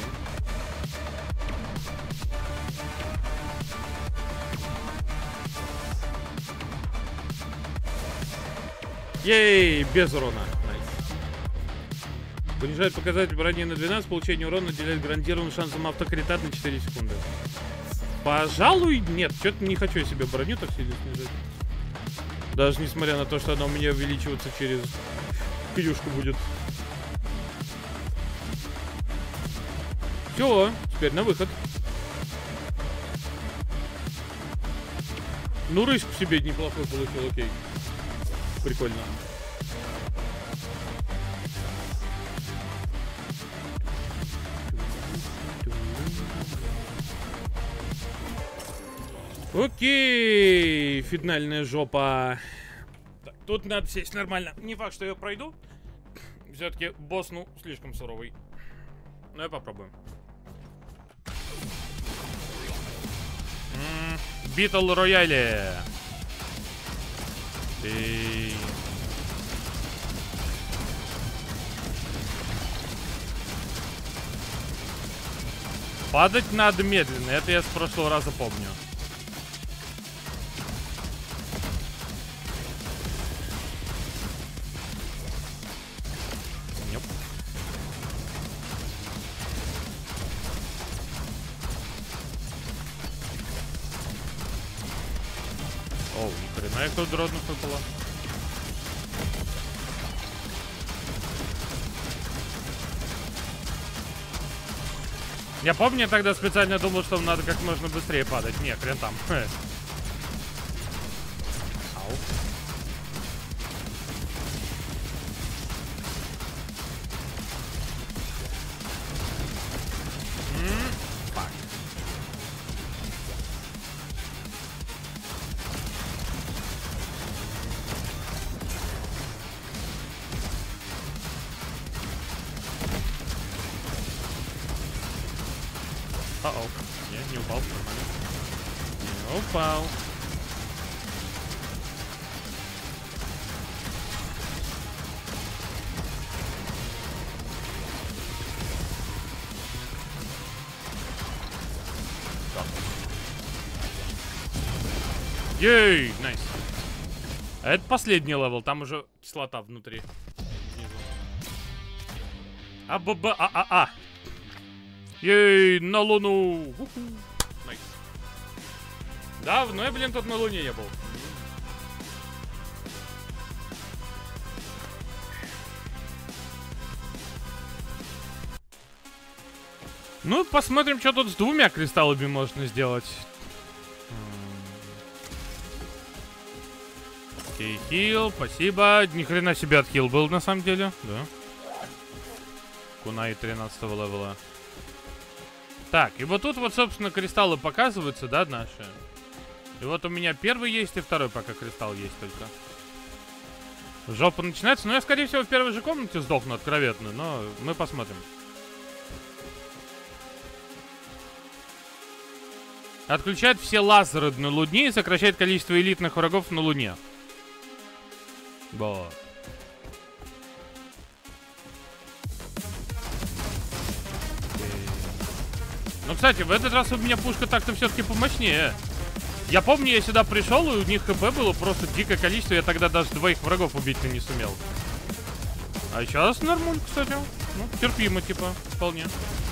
Ей, без урона. Найс. Понижает показатель брони на 12, получение урона наделяет гарантированным шансом автокритат на 4 секунды. Пожалуй, нет. Что-то не хочу я себе броню так сильно снижать. Даже несмотря на то, что она у меня увеличиваться через пьюшку будет. Все, теперь на выход. Ну, рыську себе неплохой получил, окей. Прикольно. Окей, финальная жопа. Так, тут надо сесть нормально. Не факт, что я пройду. Все-таки босс, ну, слишком суровый. Но я попробую. Битл Рояле. Падать надо медленно. Это я с прошлого раза помню. Оу, ни хрена, их тут дротных выпало. Я помню, я тогда специально думал, что надо как можно быстрее падать. Не, хрен там. Ау. Фак. О-оу. Не упал, нормально. Не упал. Ей, найс. А это последний левел, там уже кислота внутри. А-ба-ба-а-а-а. Ей, на Луну! Найс. Давно я, блин, тут на Луне не был. Ну, посмотрим, что тут с двумя кристаллами можно сделать. Окей, хил, спасибо. Ни хрена себе отхил был, на самом деле. Да. Кунай 13-го левела. Так, и вот тут вот, собственно, кристаллы показываются, да, наши. И вот у меня первый есть, и второй пока кристалл есть только. Жопа начинается. Ну, я, скорее всего, в первой же комнате сдохну откровенно, но мы посмотрим. Отключает все лазеры на Луне и сокращает количество элитных врагов на Луне. Вот. Ну, кстати, в этот раз у меня пушка так-то все-таки помощнее. Я помню, я сюда пришел, и у них хп было просто дикое количество. Я тогда даже двоих врагов убить-то не сумел. А сейчас нормально, кстати. Ну, терпимо, типа, вполне.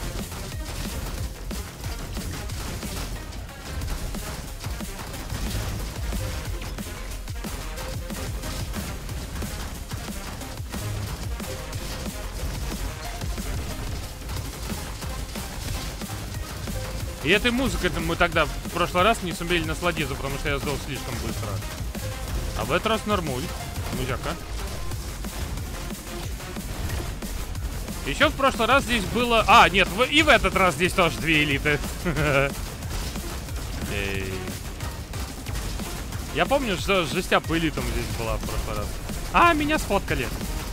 И этой музыкой мы тогда в прошлый раз не сумели насладиться, потому что я сдох слишком быстро. А в этот раз нормуль. Музяка. Еще в прошлый раз здесь было... А, нет, и в этот раз здесь тоже две элиты. Я помню, что жестя по элитам здесь была в прошлый раз. А, меня сфоткали.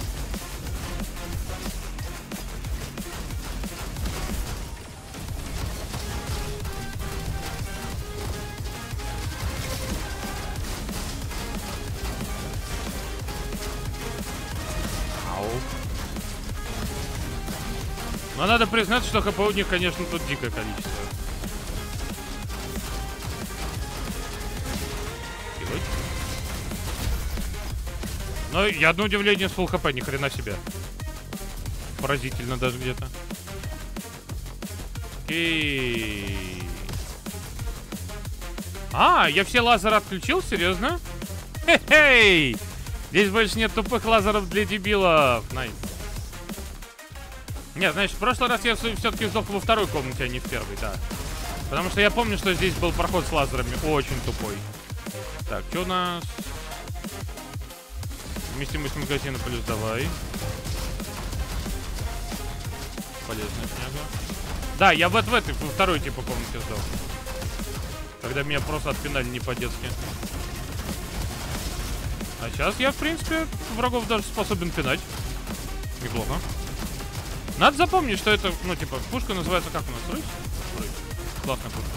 Но надо признать, что хп у них, конечно, тут дикое количество. Но я одно удивление с фулл хп, ни хрена себе. Поразительно даже где-то. Окей. А, я все лазеры отключил? Серьезно? Хе-хей! Здесь больше нет тупых лазеров для дебилов. Найс. Нет, значит, в прошлый раз я все-таки сдох во второй комнате, а не в первой, да. Потому что я помню, что здесь был проход с лазерами очень тупой. Так, что у нас? Вместимость магазина плюс давай. Полезная шняга. Да, я вот в этой, во второй типа комнате сдал. Когда меня просто отпинали не по-детски. А сейчас я, в принципе, врагов даже способен пинать. Неплохо. Надо запомнить, что это, ну, типа, пушка называется как у нас? Рысь? Рысь. Классная пушка.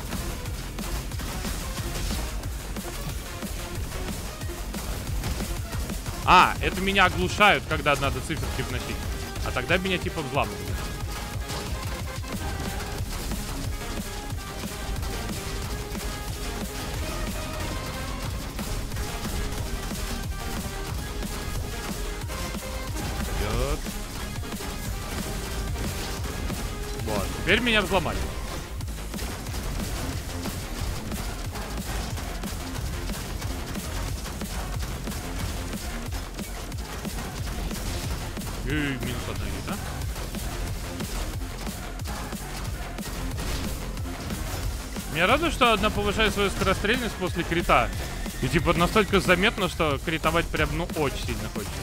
А, это меня оглушают, когда надо циферки вносить. А тогда меня, типа, взламывают. Вот, теперь меня взломали. Минус одна есть, да? Меня радует, что одна повышает свою скорострельность после крита. И типа настолько заметно, что критовать прям, ну, очень сильно хочется.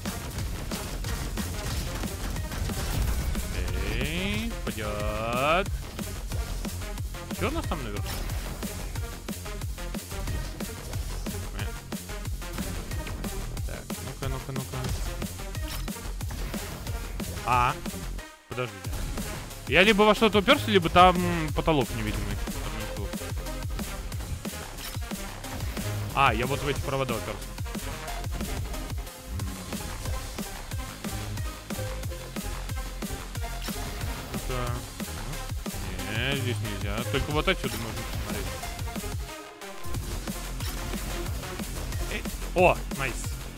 Эй, пойдет. Что у нас там наверху? Так, ну-ка, ну-ка, ну-ка. А, подождите. Я либо во что-то уперся, либо там потолок невидимый. А, я вот в эти провода уперся. Не, здесь нельзя. Только вот отсюда можно посмотреть. О, найс.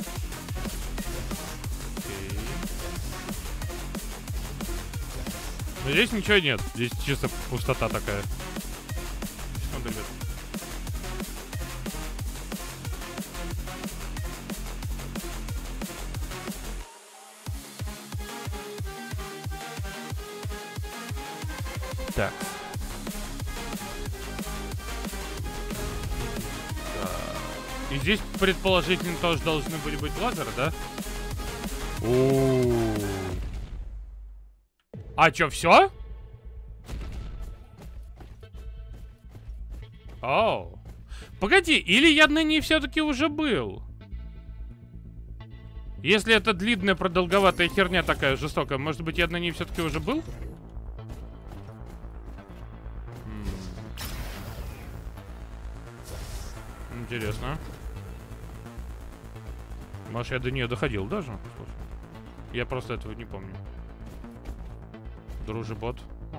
Но здесь ничего нет. Здесь чисто пустота такая. Секунду, ребят. Так. И здесь предположительно тоже должны были быть лазеры, да? О-о-о. А чё, все? Оу. Погоди, или я на ней все-таки уже был? Если это длинная, продолговатая херня такая жестокая, может быть, я на ней все-таки уже был? Интересно. Может, я до нее доходил даже? Слушай. Я просто этого не помню. Дружебот.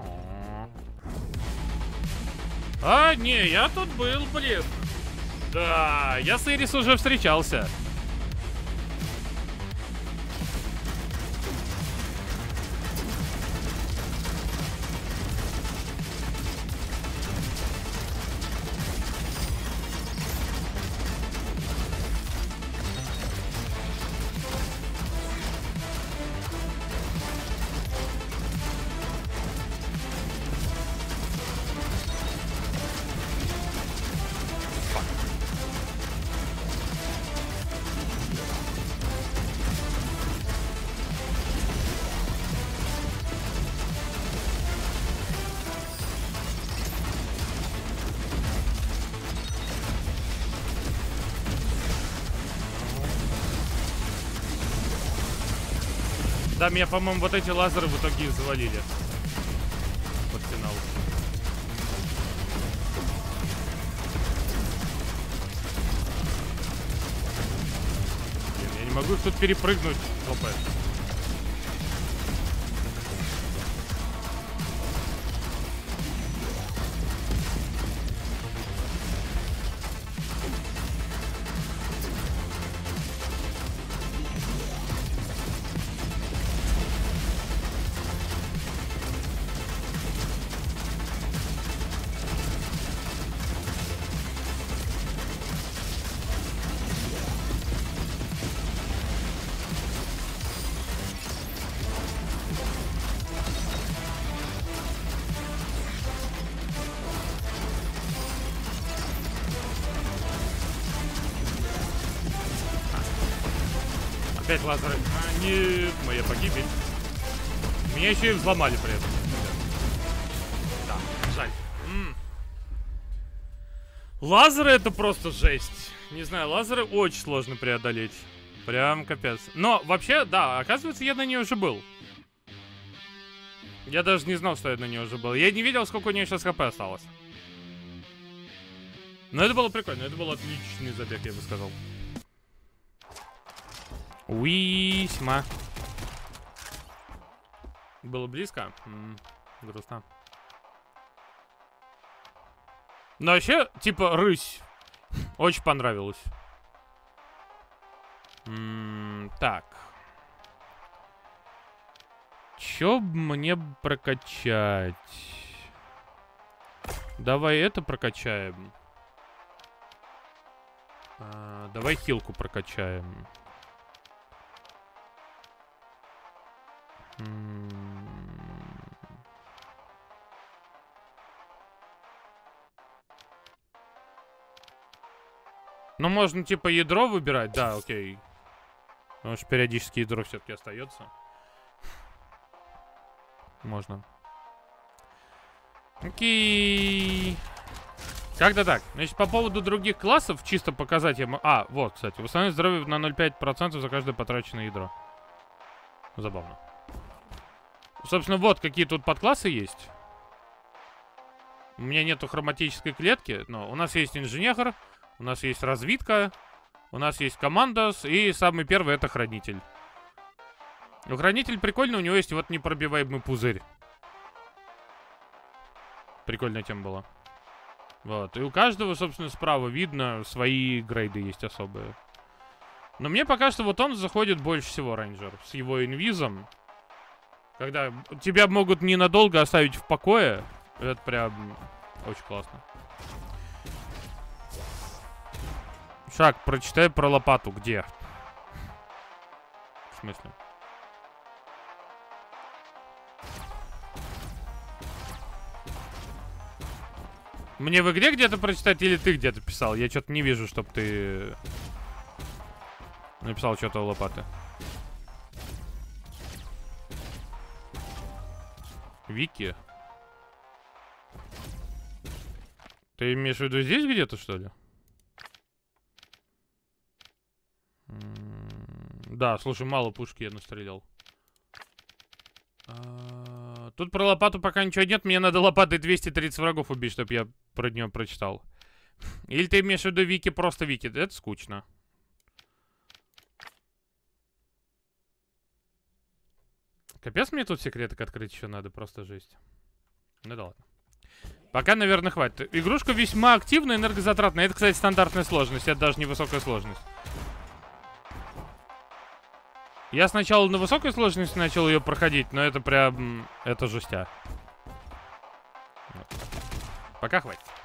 А, не, я тут был, блин. Да, я с Ирис уже встречался. Да, меня, по-моему, вот эти лазеры в итоге и завалили. Под финал. Блин, я не могу тут перепрыгнуть. Опа. Опять лазеры. А, нет, моя погибель. Меня еще и взломали при этом. Да, жаль. Лазеры это просто жесть. Не знаю, лазеры очень сложно преодолеть. Прям капец. Но вообще, да, оказывается, я на ней уже был. Я даже не знал, что я на ней уже был. Я не видел, сколько у нее сейчас хп осталось. Но это было прикольно. Это был отличный забег, я бы сказал. Уисьма. Было близко? Грустно. Но вообще, типа, рысь. Очень понравилось. Так. Чё мне прокачать? Давай это прокачаем. Давай хилку прокачаем. Ну, можно, типа, ядро выбирать. Да, окей. Потому что периодически ядро все-таки остается. Можно. Окей. Как-то так. Значит, по поводу других классов, чисто показать я... А, вот, кстати. Восстановить здоровье на 0,5% за каждое потраченное ядро. Забавно. Собственно, вот какие тут подклассы есть. У меня нету хроматической клетки, но у нас есть инженер, у нас есть разведка, у нас есть командос, и самый первый это хранитель. У хранителя прикольно, у него есть вот непробиваемый пузырь. Прикольная тема была. Вот, и у каждого, собственно, справа видно, свои грейды есть особые. Но мне пока что вот он заходит больше всего, рейнджер, с его инвизом. Когда тебя могут ненадолго оставить в покое, это прям очень классно. Шаг, прочитай про лопату. Где? В смысле? Мне в игре где-то прочитать или ты где-то писал? Я что-то не вижу, чтобы ты написал что-то о лопате. Вики? Ты имеешь в виду здесь где-то, что ли? Да, слушай, мало пушки я настрелял. Тут про лопату пока ничего нет. Мне надо лопатой 230 врагов убить, чтобы я про нее прочитал. Или ты имеешь в виду Вики, просто Вики? Это скучно. Капец, мне тут секреток открыть еще надо, просто жесть. Ну да ладно. Пока, наверное, хватит. Игрушка весьма активная, энергозатратная. Это, кстати, стандартная сложность, это даже не высокая сложность. Я сначала на высокой сложности начал ее проходить, но это прям... Это жестя. Вот. Пока хватит.